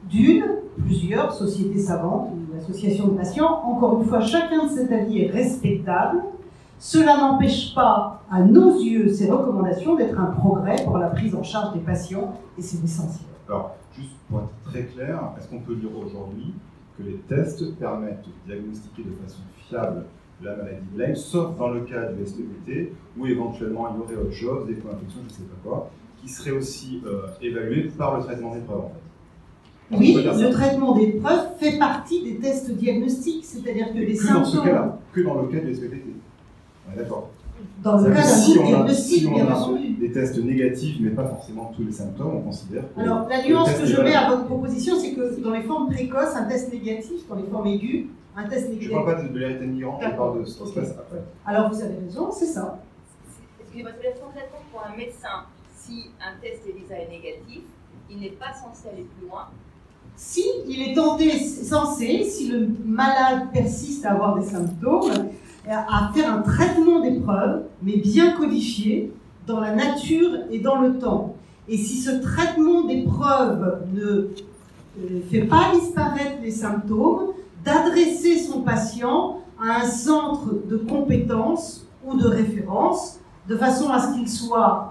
plusieurs sociétés savantes ou associations de patients. Encore une fois, chacun de cet avis est respectable. Cela n'empêche pas, à nos yeux, ces recommandations d'être un progrès pour la prise en charge des patients, et c'est essentiel. Alors, juste pour être très clair, est-ce qu'on peut dire aujourd'hui que les tests permettent de diagnostiquer de façon fiable la maladie de Lyme, sauf dans le cas du SPPT, où éventuellement il y aurait autre chose, des points d'infection, je ne sais pas quoi, qui serait aussi évalué par le traitement des preuves, en fait? Oui, le traitement des preuves fait partie des tests diagnostiques, c'est-à-dire que les symptômes... Dans ce cas-là, que dans le cas du SPPT. On est d'accord. Dans le cas d'un diagnostic, bien sûr. Des tests négatifs, mais pas forcément tous les symptômes, on considère que... Alors, la nuance que je mets à votre proposition, c'est que dans les formes précoces, un test négatif, dans les formes aiguës, un test négatif... Je ne parle pas de l'hérédité migrante, je parle de ce qui se passe après. Alors, vous avez raison, c'est ça. Excusez-moi, concrètement, pour un médecin, si un test ELISA est négatif, il n'est pas censé aller plus loin. Si il est censé, si le malade persiste à avoir des symptômes, à faire un traitement des preuves, mais bien codifié dans la nature et dans le temps. Et si ce traitement des preuves ne fait pas disparaître les symptômes, d'adresser son patient à un centre de compétences ou de référence, de façon à ce qu'il soit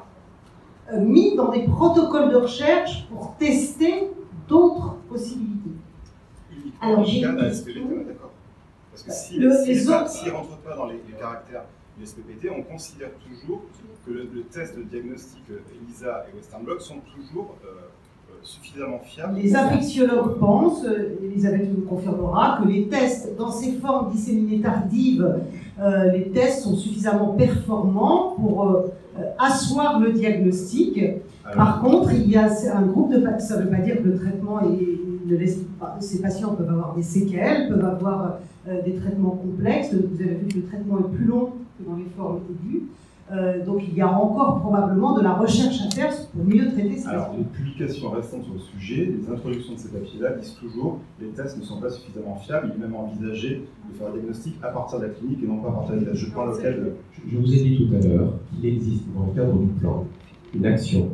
mis dans des protocoles de recherche pour tester d'autres possibilités. Alors, j'ai une question. D'accord. Parce que s'il ne rentre pas dans les caractères du SPPT, on considère toujours que le test de diagnostic ELISA et Western Blot sont toujours suffisamment fiables. Les infectiologues pensent, Elisabeth nous confirmera, que les tests dans ces formes disséminées tardives, les tests sont suffisamment performants pour asseoir le diagnostic. Par contre, il y a un groupe de patients, ça ne veut pas dire que le traitement ne laisse pas, ces patients peuvent avoir des séquelles, peuvent avoir des traitements complexes. Vous avez vu que le traitement est plus long que dans les formes aiguës. Donc il y a encore probablement de la recherche à faire pour mieux traiter ces patients. Alors, les publications restantes sur le sujet, les introductions de ces papiers-là disent toujours que les tests ne sont pas suffisamment fiables. Il est même envisagé de faire un diagnostic à partir de la clinique et non pas à partir de je prends lequel. Je vous ai dit tout à l'heure qu'il existe dans le cadre du plan une action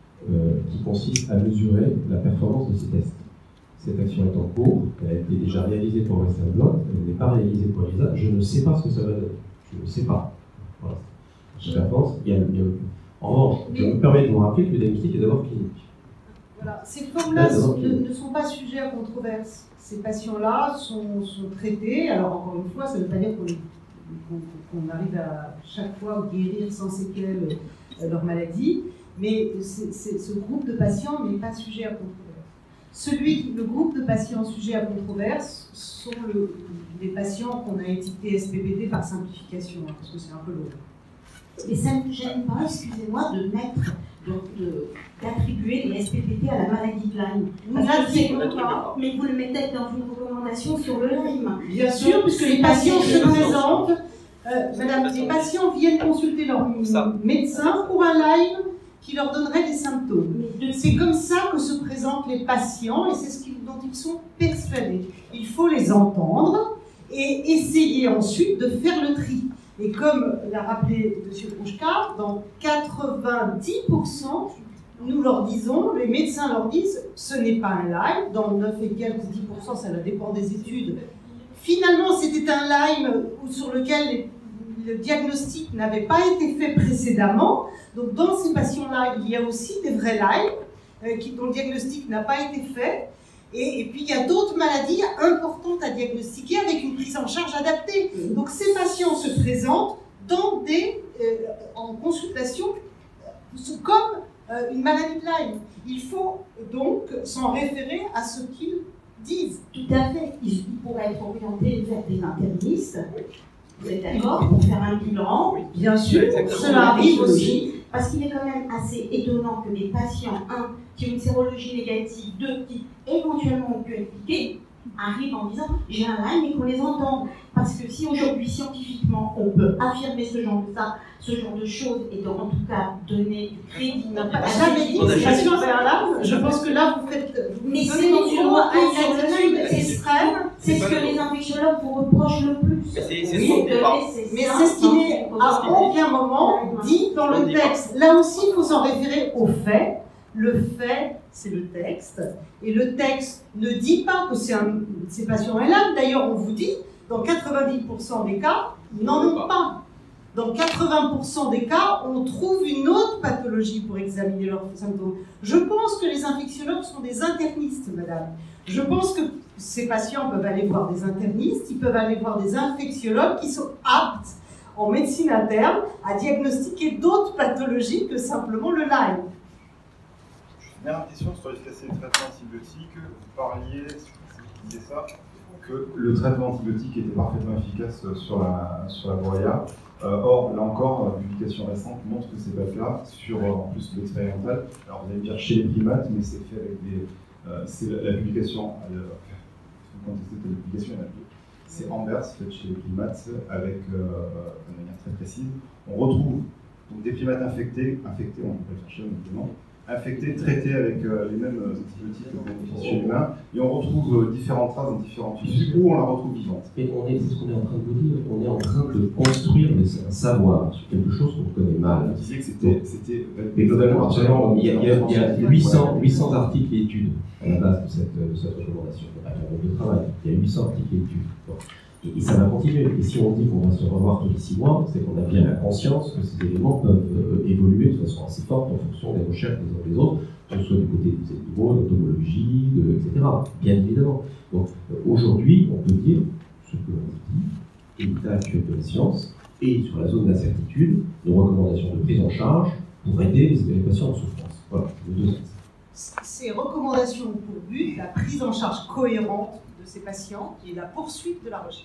qui consiste à mesurer la performance de ces tests. Cette action est en cours, elle a été déjà réalisée pour Western Blot, elle n'est pas réalisée pour ELISA. Je ne sais pas ce que ça va donner. Je ne sais pas. Voilà. Je pense, en revanche, je me permets de vous rappeler que le diagnostic est d'abord clinique. Voilà. Ces formes-là ne sont pas sujets à controverse. Ces patients-là sont traités. Alors, encore une fois, ça ne veut pas dire qu'on arrive à chaque fois guérir sans séquelles leur maladie, mais ce groupe de patients n'est pas sujet à controverse. Le groupe de patients sujets à controverse sont les patients qu'on a étiquetés SPPT par simplification, hein, parce que c'est un peu lourd. Mais ça ne me gêne pas, excusez-moi, d'attribuer les SPPT à la maladie de Lyme. Mais vous le mettez dans une recommandation sur le Lyme. Bien sûr, puisque les patients se présentent. Madame, les patients viennent consulter leur médecin pour un Lyme qui leur donnerait des symptômes. C'est comme ça que se présentent les patients et c'est dont ils sont persuadés. Il faut les entendre et essayer ensuite de faire le tri. Et comme l'a rappelé M. Krouchka, dans 90%, nous leur disons, les médecins leur disent, ce n'est pas un Lyme, dans 9 et quelques 10%, ça dépend des études. Finalement, c'était un Lyme sur lequel le diagnostic n'avait pas été fait précédemment. Donc dans ces patients-là, il y a aussi des vrais Lyme, dont le diagnostic n'a pas été fait. Et puis il y a d'autres maladies importantes à diagnostiquer avec une prise en charge adaptée. Donc ces patients se présentent en consultation comme une maladie de Lyme. Il faut donc s'en référer à ce qu'ils disent. Tout à fait. Ils pourraient être orientés vers des internistes. Vous êtes d'accord pour faire un bilan? Bien sûr, cela arrive aussi. Parce qu'il est quand même assez étonnant que des patients, qui ont une sérologie négative, qui éventuellement ont pu être piqués, arrivent en disant j'ai un Lyme et qu'on les entende. Parce que si aujourd'hui, scientifiquement, on peut affirmer ce genre de choses et donc en tout cas donner du crédit. On n'a pas jamais dit que ces patients avaient un Lyme. Je pense que là, vous faites. Mais c'est une attitude extrême. C'est ce que les infectiologues vous reprochent le plus. Mais c'est ce qui n'est à aucun moment dit dans le texte. Là aussi, il faut s'en référer aux faits. Le fait, c'est le texte. Et le texte ne dit pas que c'est patient malade. D'ailleurs, on vous dit, dans 90% des cas, ils n'en ont pas. Dans 80% des cas, on trouve une autre pathologie pour examiner leurs symptômes. Je pense que les infectiologues sont des internistes, madame. Je pense que ces patients peuvent aller voir des internistes, ils peuvent aller voir des infectiologues qui sont aptes en médecine interne à diagnostiquer d'autres pathologies que simplement le Lyme. Dernière question sur l'efficacité des traitements antibiotiques. Vous parliez, si vous disiez ça, que le traitement antibiotique était parfaitement efficace sur la broya. Or, là encore, une publication récente montre que ce n'est pas le cas, sur en plus l'expérimental. Alors, vous allez me dire chez les primates, mais c'est fait avec des. C'est la publication. Quand c'était la publication, c'est Ambers, faite chez les primates, avec, de manière très précise. On retrouve donc, des primates infectés, on peut le chercher maintenant. Infectés, traités avec les mêmes antibiotiques que chez l'humain, et on retrouve différentes traces dans différents tissus où on la retrouve vivante. Et c'est ce qu'on est en train de vous dire, on est en train de construire un savoir sur quelque chose qu'on connaît mal. Vous disiez que c'était. Mais globalement, absolument, il y a 800 articles et études à la base de cette recommandation. Il n'y a pas qu'un groupe de travail, il y a 800 articles et études. Bon. Et ça va continuer. Et si on dit qu'on va se revoir tous les 6 mois, c'est qu'on a bien la conscience que ces éléments peuvent évoluer de façon assez forte en fonction des recherches des uns des autres, que ce soit du côté des animaux, de l'entomologie, etc. Bien évidemment. Donc aujourd'hui, on peut dire ce que l'on dit, et l'état actuel de la science, et sur la zone d'incertitude, nos recommandations de prise en charge pour aider les patients en souffrance. Voilà, les deux sens. Ces recommandations ont pour but la prise en charge cohérente de ces patients et la poursuite de la recherche.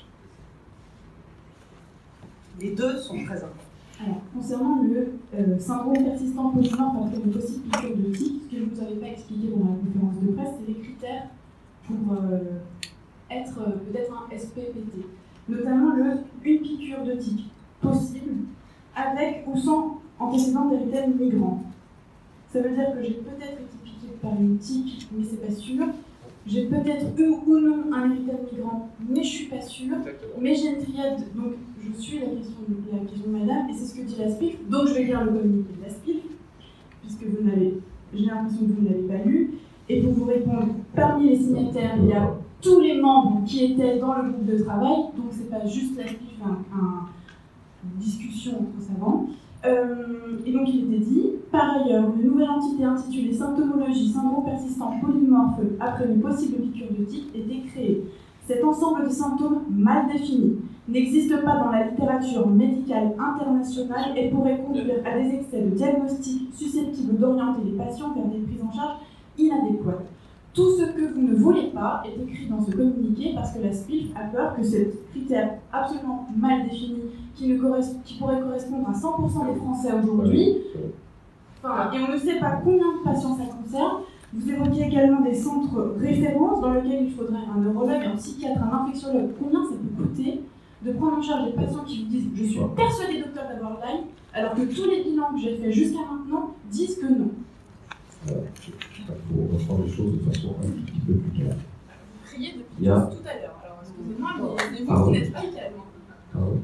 Les deux sont très importants. Alors, concernant le syndrome persistant polymorphe après une possible piqûre de tique, ce que je ne vous avais pas expliqué dans la conférence de presse, c'est les critères pour être peut-être un SPPT. Notamment une piqûre de tique possible avec ou sans antécédent d'érythème migrant. Ça veut dire que j'ai peut-être été piquée par une tique, mais c'est pas sûr. J'ai peut-être eu ou non un érythème migrant, mais je suis pas sûre. Mais j'ai une triade, donc je suis la question de madame, et c'est ce que dit la SPIF. Donc je vais lire le communiqué de la SPIF, puisque j'ai l'impression que vous ne l'avez pas lu. Et pour vous répondre, parmi les signataires, il y a tous les membres qui étaient dans le groupe de travail, donc c'est pas juste la SPIF, une discussion entre savants. Et donc il était dit, par ailleurs, une nouvelle entité intitulée Symptomologie, syndrome persistant polymorphe après une possible piqûre de tique était créée. Cet ensemble de symptômes mal définis n'existe pas dans la littérature médicale internationale et pourrait conduire à des excès de diagnostic susceptibles d'orienter les patients vers des prises en charge inadéquates. Tout ce que vous ne voulez pas est écrit dans ce communiqué parce que la SPIF a peur que ce critère absolument mal défini qui pourrait correspondre à 100% des Français aujourd'hui, et on ne sait pas combien de patients ça concerne. Vous évoquiez également des centres références dans lesquels il faudrait un neurologue, un psychiatre, un infectiologue. Combien ça peut coûter de prendre en charge des patients qui vous disent « je suis persuadé docteur d'avoir Lyme » alors que tous les bilans que j'ai faits jusqu'à maintenant disent que non. Il faut reprendre les choses de façon un petit peu plus claire. Vous criez depuis tout à l'heure, alors excusez-moi, mais vous n'êtes pas calme.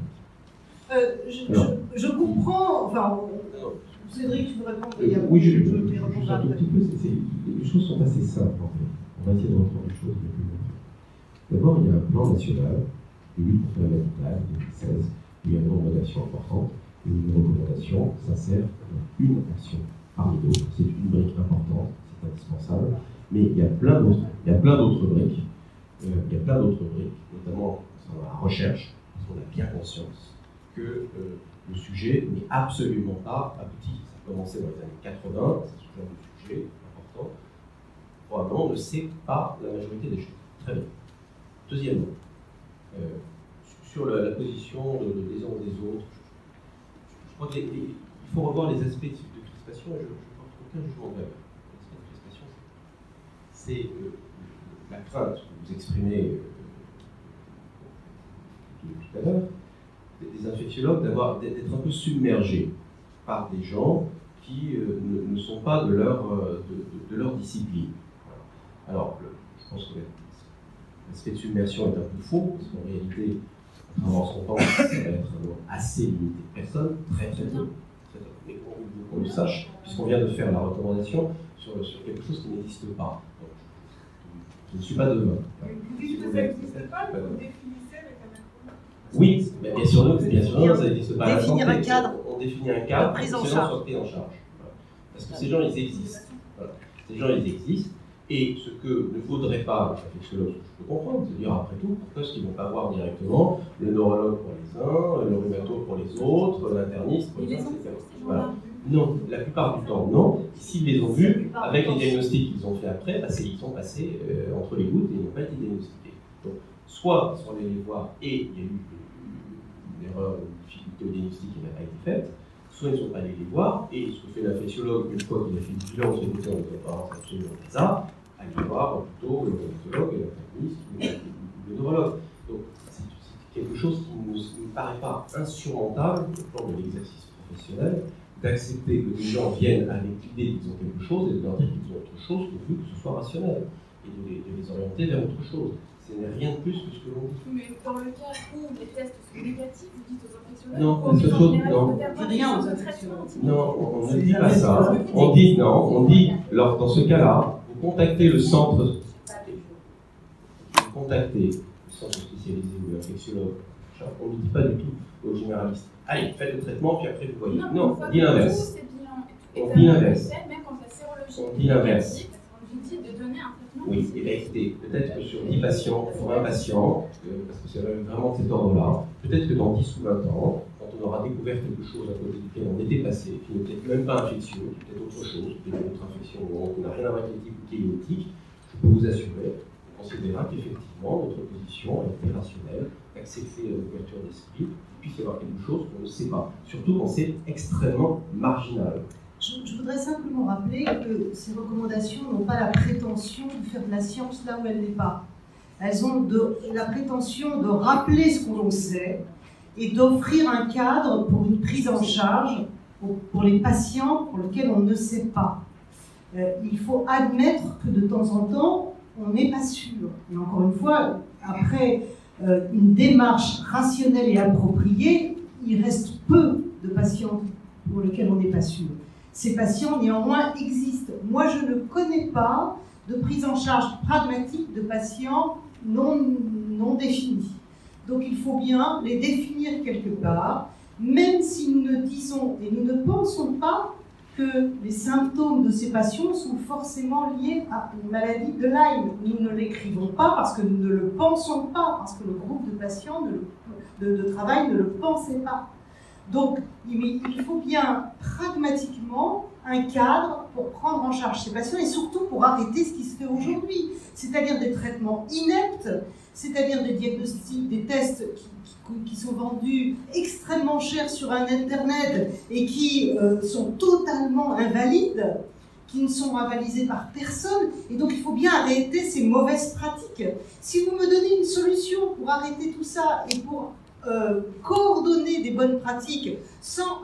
Je comprends, enfin, Cédric, tu veux répondre? Oui, je vais répondre un petit peu. Les choses sont assez simples en fait. On va essayer de reprendre les choses un peu plus longtemps. D'abord, il y a un plan national de lutte contre la maladie de 2016, où il y a un nombre d'actions importantes, et une recommandation sincère, une action parmi d'autres. C'est une brique importante, c'est indispensable, mais il y a plein d'autres briques. Notamment dans la recherche, parce qu'on a bien conscience que le sujet n'est absolument pas abouti. Ça a commencé dans les années 80, c'est ce genre de sujet important. Probablement, on ne sait pas la majorité des choses. Très bien. Deuxièmement, sur la position des uns ou des autres, je crois qu'il faut revoir les aspects de crispation, et je ne porte aucun jugement grave. L'aspect de crispation, c'est la crainte que vous exprimez tout à l'heure, des infectiologues d'être un peu submergés par des gens qui ne sont pas de leur discipline. Voilà. Alors, je pense que l'aspect de submersion est un peu faux, parce qu'en réalité, en son temps, ça va être assez limité de personnes, très très peu. Mais qu'on le sache, puisqu'on vient de faire la recommandation sur quelque chose qui n'existe pas. Donc, je ne suis pas demain. Vous dites que ça n'existe pas, vous définissez avec un acronyme. Oui, mais bien sûr, non, ça n'existe pas. Définir un cadre. On définit un cadre prise en pour que ces charge. gens soient pris en charge. Voilà. Parce que ces gens, ils existent. Voilà. Ces gens, ils existent. Et ce que ne vaudrait pas le réflexologue, je peux comprendre, c'est de dire après tout, pourquoi est-ce qu'ils ne vont pas voir directement le neurologue pour les uns, le rhumato pour les autres, l'interniste pour les autres, etc. Voilà. Non, la plupart du temps, non. S'ils les ont vus, avec les diagnostics qu'ils ont fait après, bah, ils sont passés entre les gouttes et ils n'ont pas été diagnostiqués. Donc, soit ils sont allés les voir et il y a eu une erreur, une difficulté au diagnostic qui n'a pas été faite, soit ils ne sont pas allés les voir, et ce que fait l'infectiologue, une fois qu'il a fait le bilan, on s'est dit, on va c'est absolument bizarre, aller voir plutôt le rhumatologue, l'interniste ou le neurologue. Donc, c'est quelque chose qui ne me paraît pas insurmontable au plan de l'exercice professionnel, d'accepter que des gens viennent avec l'idée qu'ils ont quelque chose et de leur dire qu'ils ont autre chose pourvu que ce soit rationnel, et de les orienter vers autre chose. Ce n'est rien de plus que ce que l'on dit. Mais dans le cas où les tests sont négatifs, vous dites aux infectiologues, non, la seule chose, non. Rien aux infectiologues. Non, on ne dit pas ça. On dit, non, on dit, dans ce cas-là, vous contactez le centre, spécialisé ou l'infectiologue. On ne dit pas du tout aux généralistes. Allez, faites le traitement, puis après vous voyez. Non, on dit l'inverse. On dit l'inverse. On dit l'inverse. Vous dites de donner un traitement. Oui, et bien écoutez, peut-être que sur 10 patients, sur 20 patients, parce que c'est vraiment de cet ordre-là, peut-être que dans 10 ou 20 ans, quand on aura découvert quelque chose à côté duquel on était passé, qui n'est peut-être même pas infectieux, qui est peut-être autre chose, peut-être une autre infection qui n'a rien à voir avec l'éthique ou qui est inéthique, je peux vous assurer qu'on considérera qu'effectivement notre position a été rationnelle, accepter l'ouverture d'esprit, et puis c'est avoir quelque chose qu'on ne sait pas, surtout quand c'est extrêmement marginal. Je voudrais simplement rappeler que ces recommandations n'ont pas la prétention de faire de la science là où elle n'est pas. Elles ont la prétention de rappeler ce qu'on sait et d'offrir un cadre pour une prise en charge pour les patients pour lesquels on ne sait pas. Il faut admettre que de temps en temps, on n'est pas sûr. Et encore une fois, après une démarche rationnelle et appropriée, il reste peu de patients pour lesquels on n'est pas sûr. Ces patients, néanmoins, existent. Moi, je ne connais pas de prise en charge pragmatique de patients non définis. Donc, il faut bien les définir quelque part, même si nous ne disons et nous ne pensons pas que les symptômes de ces patients sont forcément liés à une maladie de Lyme. Nous ne l'écrivons pas parce que nous ne le pensons pas, parce que le groupe de patients de travail ne le pensait pas. Donc, il faut bien pragmatiquement un cadre pour prendre en charge ces patients et surtout pour arrêter ce qui se fait aujourd'hui, c'est-à-dire des traitements ineptes, c'est-à-dire des diagnostics, des tests qui sont vendus extrêmement chers sur un internet et qui sont totalement invalides, qui ne sont avalisés par personne. Et donc, il faut bien arrêter ces mauvaises pratiques. Si vous me donnez une solution pour arrêter tout ça et pour coordonner des bonnes pratiques sans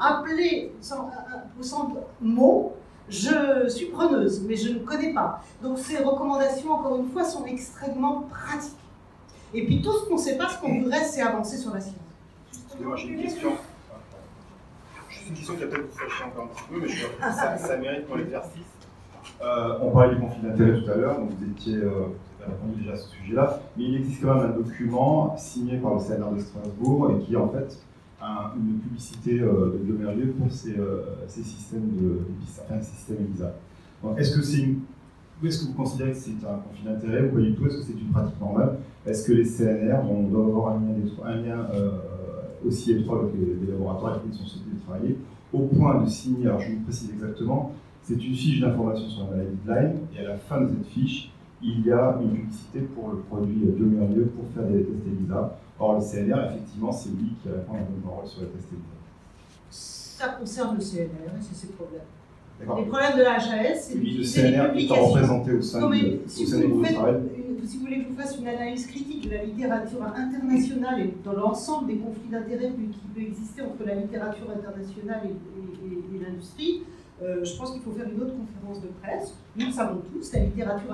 mots, je suis preneuse, mais je ne connais pas. Donc ces recommandations, encore une fois, sont extrêmement pratiques. Et puis tout ce qu'on ne sait pas, ce qu'on voudrait, c'est avancer sur la science. Excusez-moi, j'ai une question. C'est une question qui va peut-être vous fâcher encore un petit peu, mais ça mérite pour l'exercice. On parlait du conflit d'intérêts tout à l'heure, donc vous avez répondu déjà à ce sujet-là, mais il existe quand même un document signé par le CNR de Strasbourg et qui est en fait une publicité de Biomerlieu pour ces systèmes ELISA. Est-ce que vous considérez que c'est un conflit d'intérêts ou pas du tout? Est-ce que c'est une pratique normale? Est-ce que les CNR doivent avoir un lien aussi étroit avec les laboratoires avec lesquels ils sont souhaités travailler, au point de signer, alors je vous précise exactement, c'est une fiche d'information sur la maladie de Lyme, et à la fin de cette fiche, il y a une publicité pour le produit Biomerlieu pour faire des tests ELISA. Or, le CNR, effectivement, c'est lui qui répond à un bon rôle sur les tests ELISA. Ça concerne le CNR et c'est ses problèmes. Les problèmes de la HAS, c'est le CNR étant représenté au sein du groupe de travail. Si vous voulez que je vous fasse une analyse critique de la littérature internationale et dans l'ensemble des conflits d'intérêts qui peut exister entre la littérature internationale et l'industrie, je pense qu'il faut faire une autre conférence de presse. Nous le savons tous, la littérature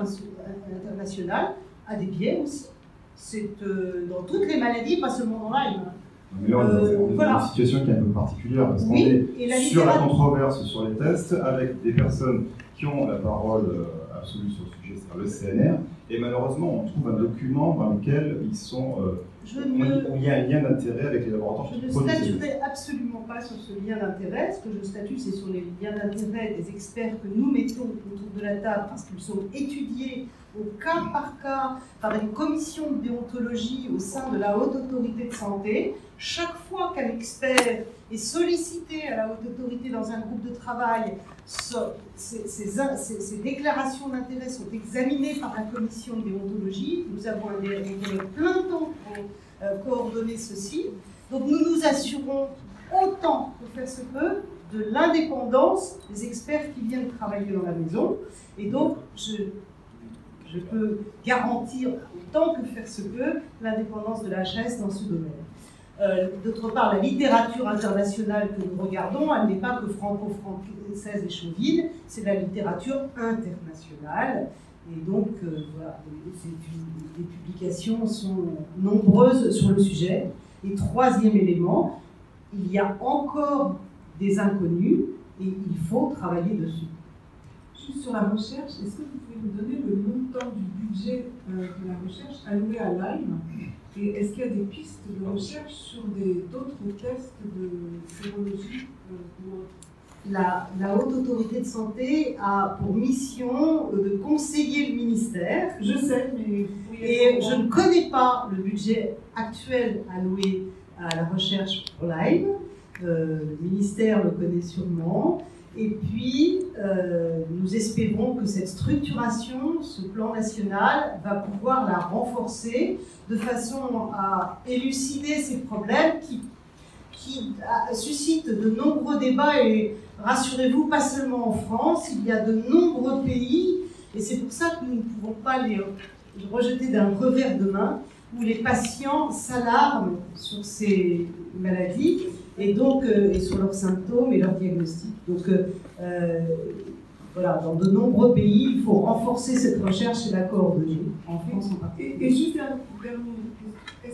internationale a des biais aussi. C'est dans toutes les maladies, pas seulement dans Lyme. Mais là, on est dans une situation qui est un peu particulière, parce qu'on est sur la controverse sur les tests, avec des personnes qui ont la parole absolue sur le sujet, c'est-à-dire le CNR, et malheureusement, on trouve un document dans lequel ils sont, où il y a un lien d'intérêt avec les laboratoires qui produisent. Je ne statuerai absolument pas sur ce lien d'intérêt. Ce que je statue, c'est sur les liens d'intérêt des experts que nous mettons autour de la table, parce qu'ils sont étudiés au cas par cas par une commission de déontologie au sein de la Haute Autorité de Santé. Chaque fois qu'un expert est sollicité à la Haute Autorité dans un groupe de travail, ces déclarations d'intérêt sont examinées par la commission de déontologie. Nous avons un plein temps pour coordonner ceci. Donc nous nous assurons autant que faire se peut de l'indépendance des experts qui viennent travailler dans la maison. Et donc, je peux garantir autant que faire se peut l'indépendance de la HAS dans ce domaine. D'autre part, la littérature internationale que nous regardons, elle n'est pas que franco-française et chauvine, c'est la littérature internationale. Et donc, voilà, les publications sont nombreuses sur le sujet. Et troisième élément, il y a encore des inconnus et il faut travailler dessus. Juste sur la recherche, est-ce que vous pouvez nous donner le montant du budget de la recherche alloué à Lyme? Et est-ce qu'il y a des pistes de recherche sur d'autres tests de sérologie La Haute Autorité de Santé a pour mission de conseiller le ministère. Je sais, mais... Et je ne connais pas le budget actuel alloué à la recherche pour Lyme. Le ministère le connaît sûrement. Et puis, nous espérons que cette structuration, ce plan national, va pouvoir la renforcer de façon à élucider ces problèmes qui suscitent de nombreux débats. Et rassurez-vous, pas seulement en France, il y a de nombreux pays, et c'est pour ça que nous ne pouvons pas les rejeter d'un revers de main, où les patients s'alarment sur ces maladies et donc et sur leurs symptômes et leurs diagnostics. Donc voilà, dans de nombreux pays, il faut renforcer cette recherche et la coordonner, en France en particulier. Et juste un dernier, est-ce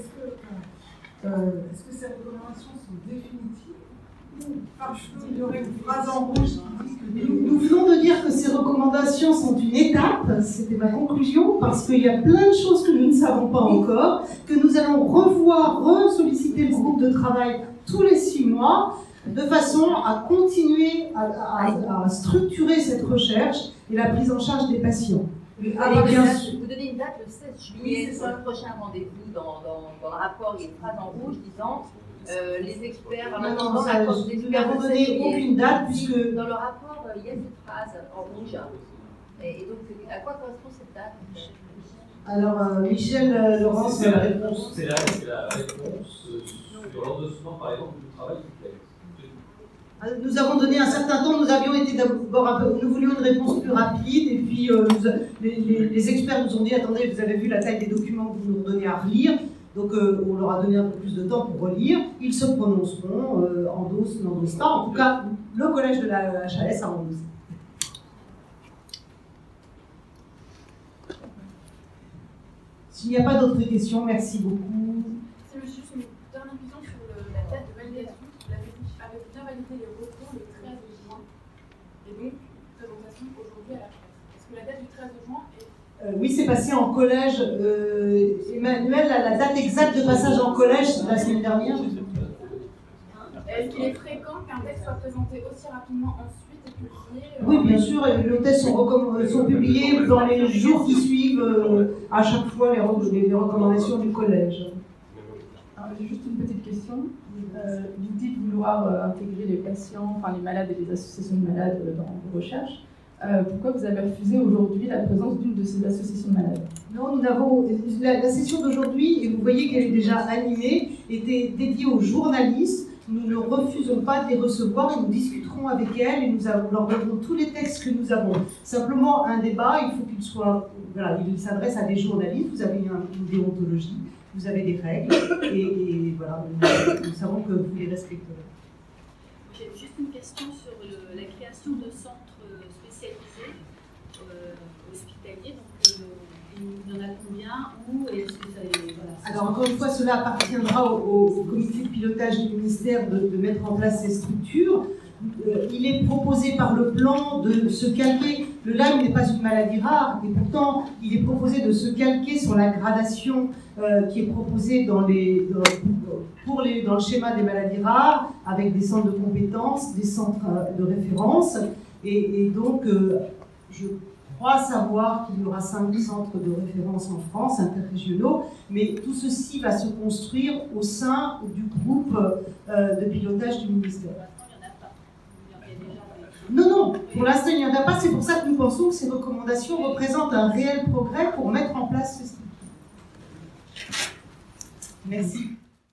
que ces recommandations sont définitives ou parce qu'il y aurait une phrase en rouge qui dit que... Nous venons de dire que ces recommandations sont une étape, c'était ma conclusion, parce qu'il y a plein de choses que nous ne savons pas encore, que nous allons solliciter le groupe de travail tous les 6 mois, de façon à continuer à structurer cette recherche et la prise en charge des patients. Vous donnez une date le 16 juillet, c'est le prochain rendez-vous. Dans le rapport, il y a une phrase en rouge disant les experts, en attendant l'accord des experts. Nous n'avons donné aucune date, puisque... Dans le rapport, il y a cette phrase en rouge. Et donc, à quoi correspond cette date? Alors, Michel Laurence, c'est la réponse. C'est la réponse sur l'endossement, par exemple, du travail du texte. Nous avons donné un certain temps, nous avions été d'abord nous voulions une réponse plus rapide, et puis les experts nous ont dit, attendez, vous avez vu la taille des documents que vous nous donnez à relire, donc on leur a donné un peu plus de temps pour relire, ils se prononceront, endossent, n'endossent pas, en tout cas, le collège de la HAS a endossé. S'il n'y a pas d'autres questions, merci beaucoup. C'est juste une dernière question sur la date de validation. Vous avez bien validé les recours le 13 juin, et donc présentation aujourd'hui à la presse. Est-ce que la date du 13 juin est... Oui, c'est passé en collège. Emmanuel, la date exacte de passage en collège, c'est la semaine dernière. Est-ce qu'il est fréquent qu'un texte soit présenté aussi rapidement ensuite et publié Oui, bien sûr, les textes sont publiés dans les jours qui suivent, à chaque fois, les recommandations du collège. Alors, j'ai juste une petite question. Vous dites vouloir intégrer les patients, enfin les malades et les associations de malades dans vos recherches. Pourquoi vous avez refusé aujourd'hui la présence d'une de ces associations de malades? Non, nous avons la session d'aujourd'hui, et vous voyez qu'elle est déjà animée, était dédiée aux journalistes. Nous ne refusons pas de les recevoir et nous discuterons avec elles et nous leur donnerons tous les textes que nous avons. Simplement, un débat, il faut qu'il soit... Voilà, il s'adresse à des journalistes, vous avez une déontologie, vous avez des règles, et voilà, nous savons que vous les respecterez. J'ai juste une question sur la création de centres spécialisés hospitaliers. Donc, Il y en a combien? Où est-ce que ça est, voilà. Alors encore une fois, cela appartiendra au comité de pilotage du ministère de mettre en place ces structures. Il est proposé par le plan de se calquer. Le Lyme n'est pas une maladie rare, et pourtant il est proposé de se calquer sur la gradation qui est proposée dans le schéma des maladies rares, avec des centres de compétences, des centres de référence. Et donc, je crois savoir qu'il y aura 5 centres de référence en France, interrégionaux, mais tout ceci va se construire au sein du groupe de pilotage du ministère. Non, pour l'instant il n'y en a pas, c'est pour ça que nous pensons que ces recommandations représentent un réel progrès pour mettre en place ces structures. Merci.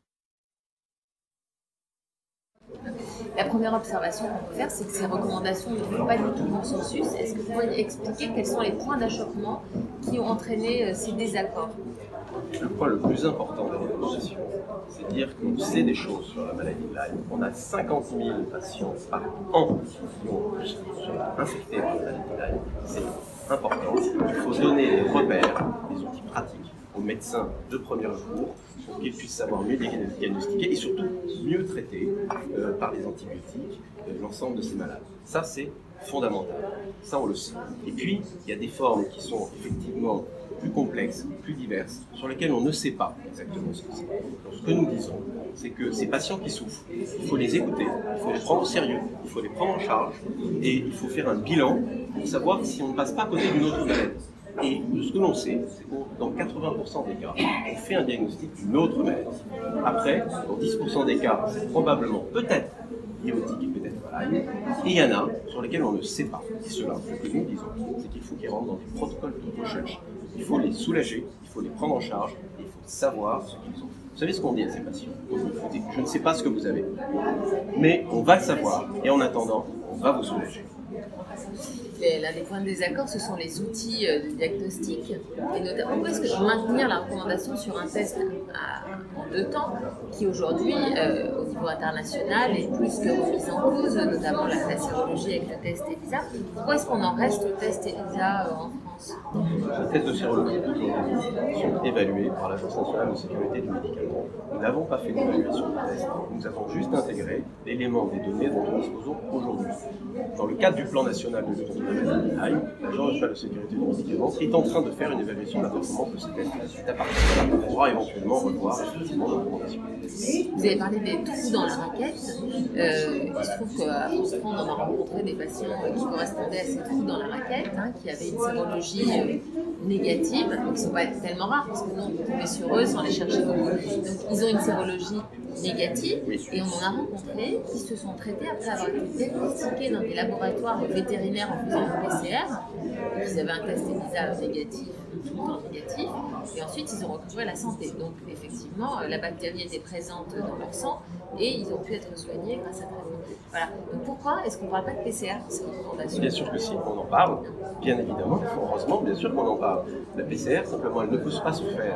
La première observation qu'on peut faire, c'est que ces recommandations ne font pas du tout consensus. Est-ce que vous pourriez expliquer quels sont les points d'achoppement qui ont entraîné ces désaccords? Le point le plus important des recommandations, c'est de dire qu'on sait des choses sur la maladie de Lyme. On a 50 000 patients par an qui sont infectés par la maladie de Lyme. C'est important. Il faut donner des repères, des outils pratiques aux médecins de premier recours pour qu'ils puissent savoir mieux diagnostiquer et surtout mieux traiter par les antibiotiques l'ensemble de ces malades. Ça, c'est fondamental. Ça, on le sait. Et puis, il y a des formes qui sont effectivement plus complexes, plus diverses, sur lesquelles on ne sait pas exactement ce que c'est. Donc, ce que nous disons, c'est que ces patients qui souffrent, il faut les écouter, il faut les prendre au sérieux, il faut les prendre en charge, et il faut faire un bilan pour savoir si on ne passe pas à côté d'une autre maladie. Et ce que l'on sait, c'est que dans 80% des cas, on fait un diagnostic d'une autre maladie. Après, dans 10% des cas, c'est probablement peut-être lié au tic et peut-être à Lyme. Et il y en a sur lesquels on ne sait pas. Et cela, ce que nous disons, c'est qu'il faut qu'ils rentrent dans des protocoles de recherche. Il faut les soulager, il faut les prendre en charge, et il faut savoir ce qu'ils ont. Vous savez ce qu'on dit à ces patients? Je ne sais pas ce que vous avez, mais on va le savoir, et en attendant, on va vous soulager. L'un des points de désaccord, ce sont les outils de diagnostic. Et notamment, pourquoi est-ce que maintenir la recommandation sur un test en 2 temps, qui aujourd'hui, au niveau international, est plus que remise en cause, notamment la sérologie avec le test ELISA. Pourquoi est-ce qu'on en reste au test ELISA en France? Les tests de sérologie sont évalués par l'Agence nationale de sécurité du médicament. Nous n'avons pas fait d'évaluation de test. Nous avons juste intégré l'élément des données dont nous disposons aujourd'hui. Dans le cadre du plan national de lutte contre la maladie de Lyme, l'Agence nationale de sécurité du médicament est en train de faire une évaluation de la performance de ces tests. C'est à partir de là qu'on pourra éventuellement revoir effectivement nos recommandations. Vous avez parlé des trous dans la raquette. Il se trouve qu'à France, on a rencontré des patients qui correspondaient à ces trous dans la raquette, qui avaient une sérologie négative, donc ils ne sont pas tellement rares parce que nous on peut tomber sur eux sans les chercher beaucoup. Donc ils ont une sérologie négative et on en a rencontré qui se sont traités après avoir été diagnostiqués dans des laboratoires vétérinaires en faisant un PCR. Donc ils avaient un test ELISA négatif, tout le temps négatif, et ensuite ils ont recouvré la santé. Donc effectivement la bactérie était présente dans leur sang et ils ont pu être soignés grâce à traitement. Voilà. Donc pourquoi est-ce qu'on ne parle pas de PCR dans ces recommandations? Bien sûr que si, on en parle, bien évidemment, heureusement, bien sûr qu'on en parle. La PCR, simplement, elle ne peut pas se faire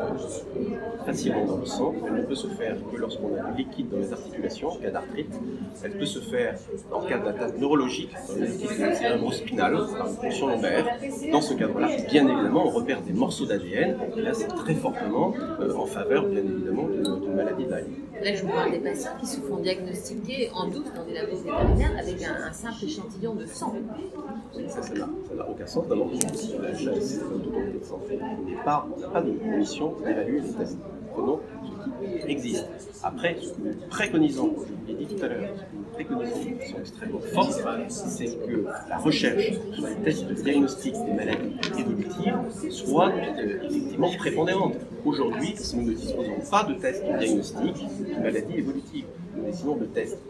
facilement dans le sang, elle ne peut se faire que lorsqu'on a du liquide dans les articulations, en cas d'arthrite. Elle peut se faire en cas d'attaque neurologique, dans le liquide cérébro-spinal, par une ponction lombaire. Dans ce cadre-là, bien évidemment, on repère des morceaux d'ADN, et là, c'est très fortement en faveur, bien évidemment, d'une maladie de Lyme. Là, je vous parle des patients qui se font diagnostiquer en douce dans des labos vétérinaires avec un simple échantillon de sang. Ça n'a aucun sens. D'abord, l'autorité de santé n'a pas de mission d'évaluer les tests. Prenons ce qui existe. Après, ce que nous préconisons, je vous l'ai dit tout à l'heure, ce que nous préconisons de façon extrêmement forte, c'est que la recherche sur les tests de diagnostic des maladies évolutives soit effectivement prépondérante. Aujourd'hui, nous ne disposons pas de tests de diagnostic de maladies évolutives. Nous disposons de tests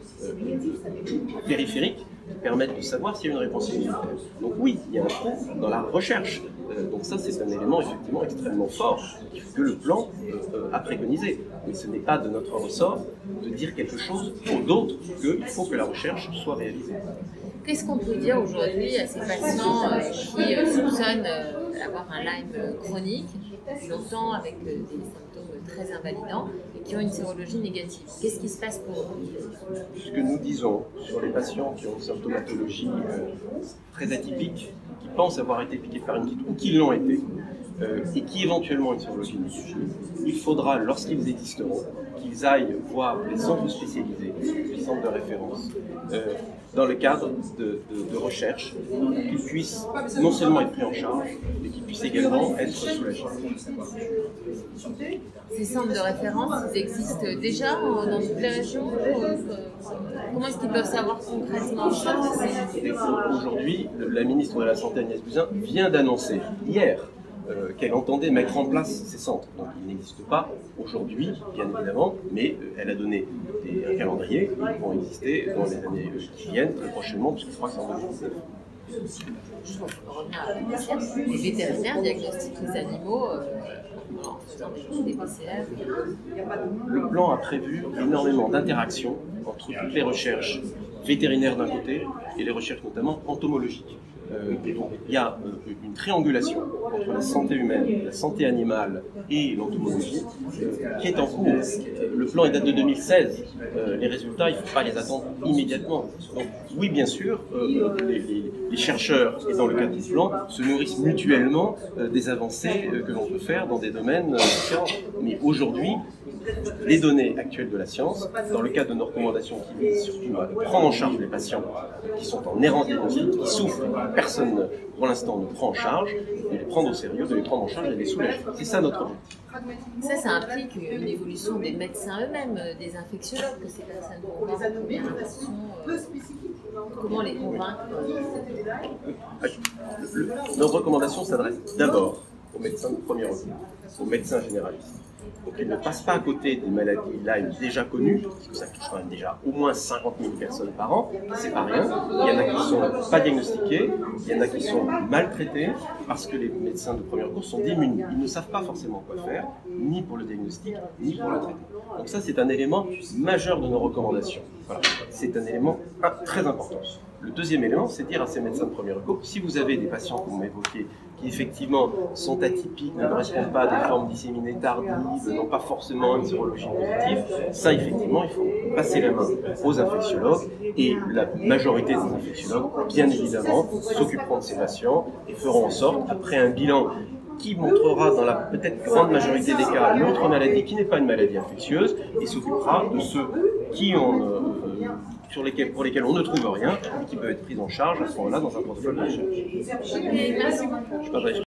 périphériques qui permettent de savoir s'il y a une réponse immunitaire. Donc oui, il y a un trou dans la recherche. Donc ça, c'est un élément effectivement extrêmement fort que le plan a préconisé. Mais ce n'est pas de notre ressort de dire quelque chose pour d'autres qu'il faut que la recherche soit réalisée. Qu'est-ce qu'on peut dire aujourd'hui à ces patients qui soupçonnent d'avoir un Lyme chronique depuis longtemps avec des symptômes très invalidants et qui ont une sérologie négative? Qu'est-ce qui se passe pour eux? Ce que nous disons sur les patients qui ont une symptomatologie très atypique, qui pensent avoir été piqués par une tique ou qui l'ont été, et qui éventuellement ont une sérologie négative, il faudra, lorsqu'ils existeront, qu'ils aillent voir les centres spécialisés, les centres de référence, dans le cadre de recherche, qu'ils puissent non seulement être pris en charge, mais qu'ils puissent également être soulagés. Ces centres de référence, ils existent déjà dans toutes les régions. Comment est-ce qu'ils peuvent savoir concrètement ça? Aujourd'hui, la ministre de la Santé, Agnès Buzyn, vient d'annoncer hier qu'elle entendait mettre en place ces centres. Donc ils n'existent pas aujourd'hui, bien évidemment, mais elle a donné un calendrier qui vont exister dans les années qui viennent, très prochainement, puisque je crois que c'est en 2019. Je reviens à la question. Les vétérinaires diagnostiquent les animaux en faisant des PCR. Le plan a prévu énormément d'interactions entre toutes les recherches vétérinaires d'un côté et les recherches notamment entomologiques. Donc, il y a une triangulation entre la santé humaine, la santé animale et l'entomologie qui est en cours. Le plan est date de 2016. Les résultats, il ne faut pas les attendre immédiatement. Donc, oui, bien sûr, les chercheurs, et dans le cadre du plan, se nourrissent mutuellement des avancées que l'on peut faire dans des domaines différents. Mais aujourd'hui, les données actuelles de la science, dans le cadre de nos recommandations qui visent surtout à prendre en charge les patients qui sont en errance diagnostique, qui souffrent, personne pour l'instant ne prend en charge, de les prendre au sérieux, de les prendre en charge et de les soulager. C'est ça notre objectif. Ça implique une évolution des médecins eux-mêmes, des infectiologues, que ces personnes vont avoir peu spécifiques. Comment les convaincre? Nos recommandations s'adressent d'abord aux médecins de premier recours, aux médecins généralistes. Donc ils ne passent pas à côté des maladies Lyme déjà connues, parce que ça touche quand même déjà au moins 50 000 personnes par an, c'est pas rien. Il y en a qui ne sont pas diagnostiquées, il y en a qui sont maltraités, parce que les médecins de premier recours sont démunis. Ils ne savent pas forcément quoi faire, ni pour le diagnostic, ni pour le traitement. Donc ça, c'est un élément majeur de nos recommandations. Voilà. C'est un élément très important. Le deuxième élément, c'est de dire à ces médecins de premier recours, si vous avez des patients que vous m'évoquez, qui effectivement sont atypiques, ne correspondent pas à des formes disséminées tardives, n'ont pas forcément une sérologie positive, ça effectivement, il faut passer la main aux infectiologues et la majorité des infectiologues, bien évidemment, s'occuperont de ces patients et feront en sorte, après un bilan qui montrera dans la peut-être grande majorité des cas une autre maladie qui n'est pas une maladie infectieuse et s'occupera de ceux qui ont pour lesquels on ne trouve rien et qui peuvent être pris en charge à ce moment-là dans un protocole de recherche. Merci beaucoup.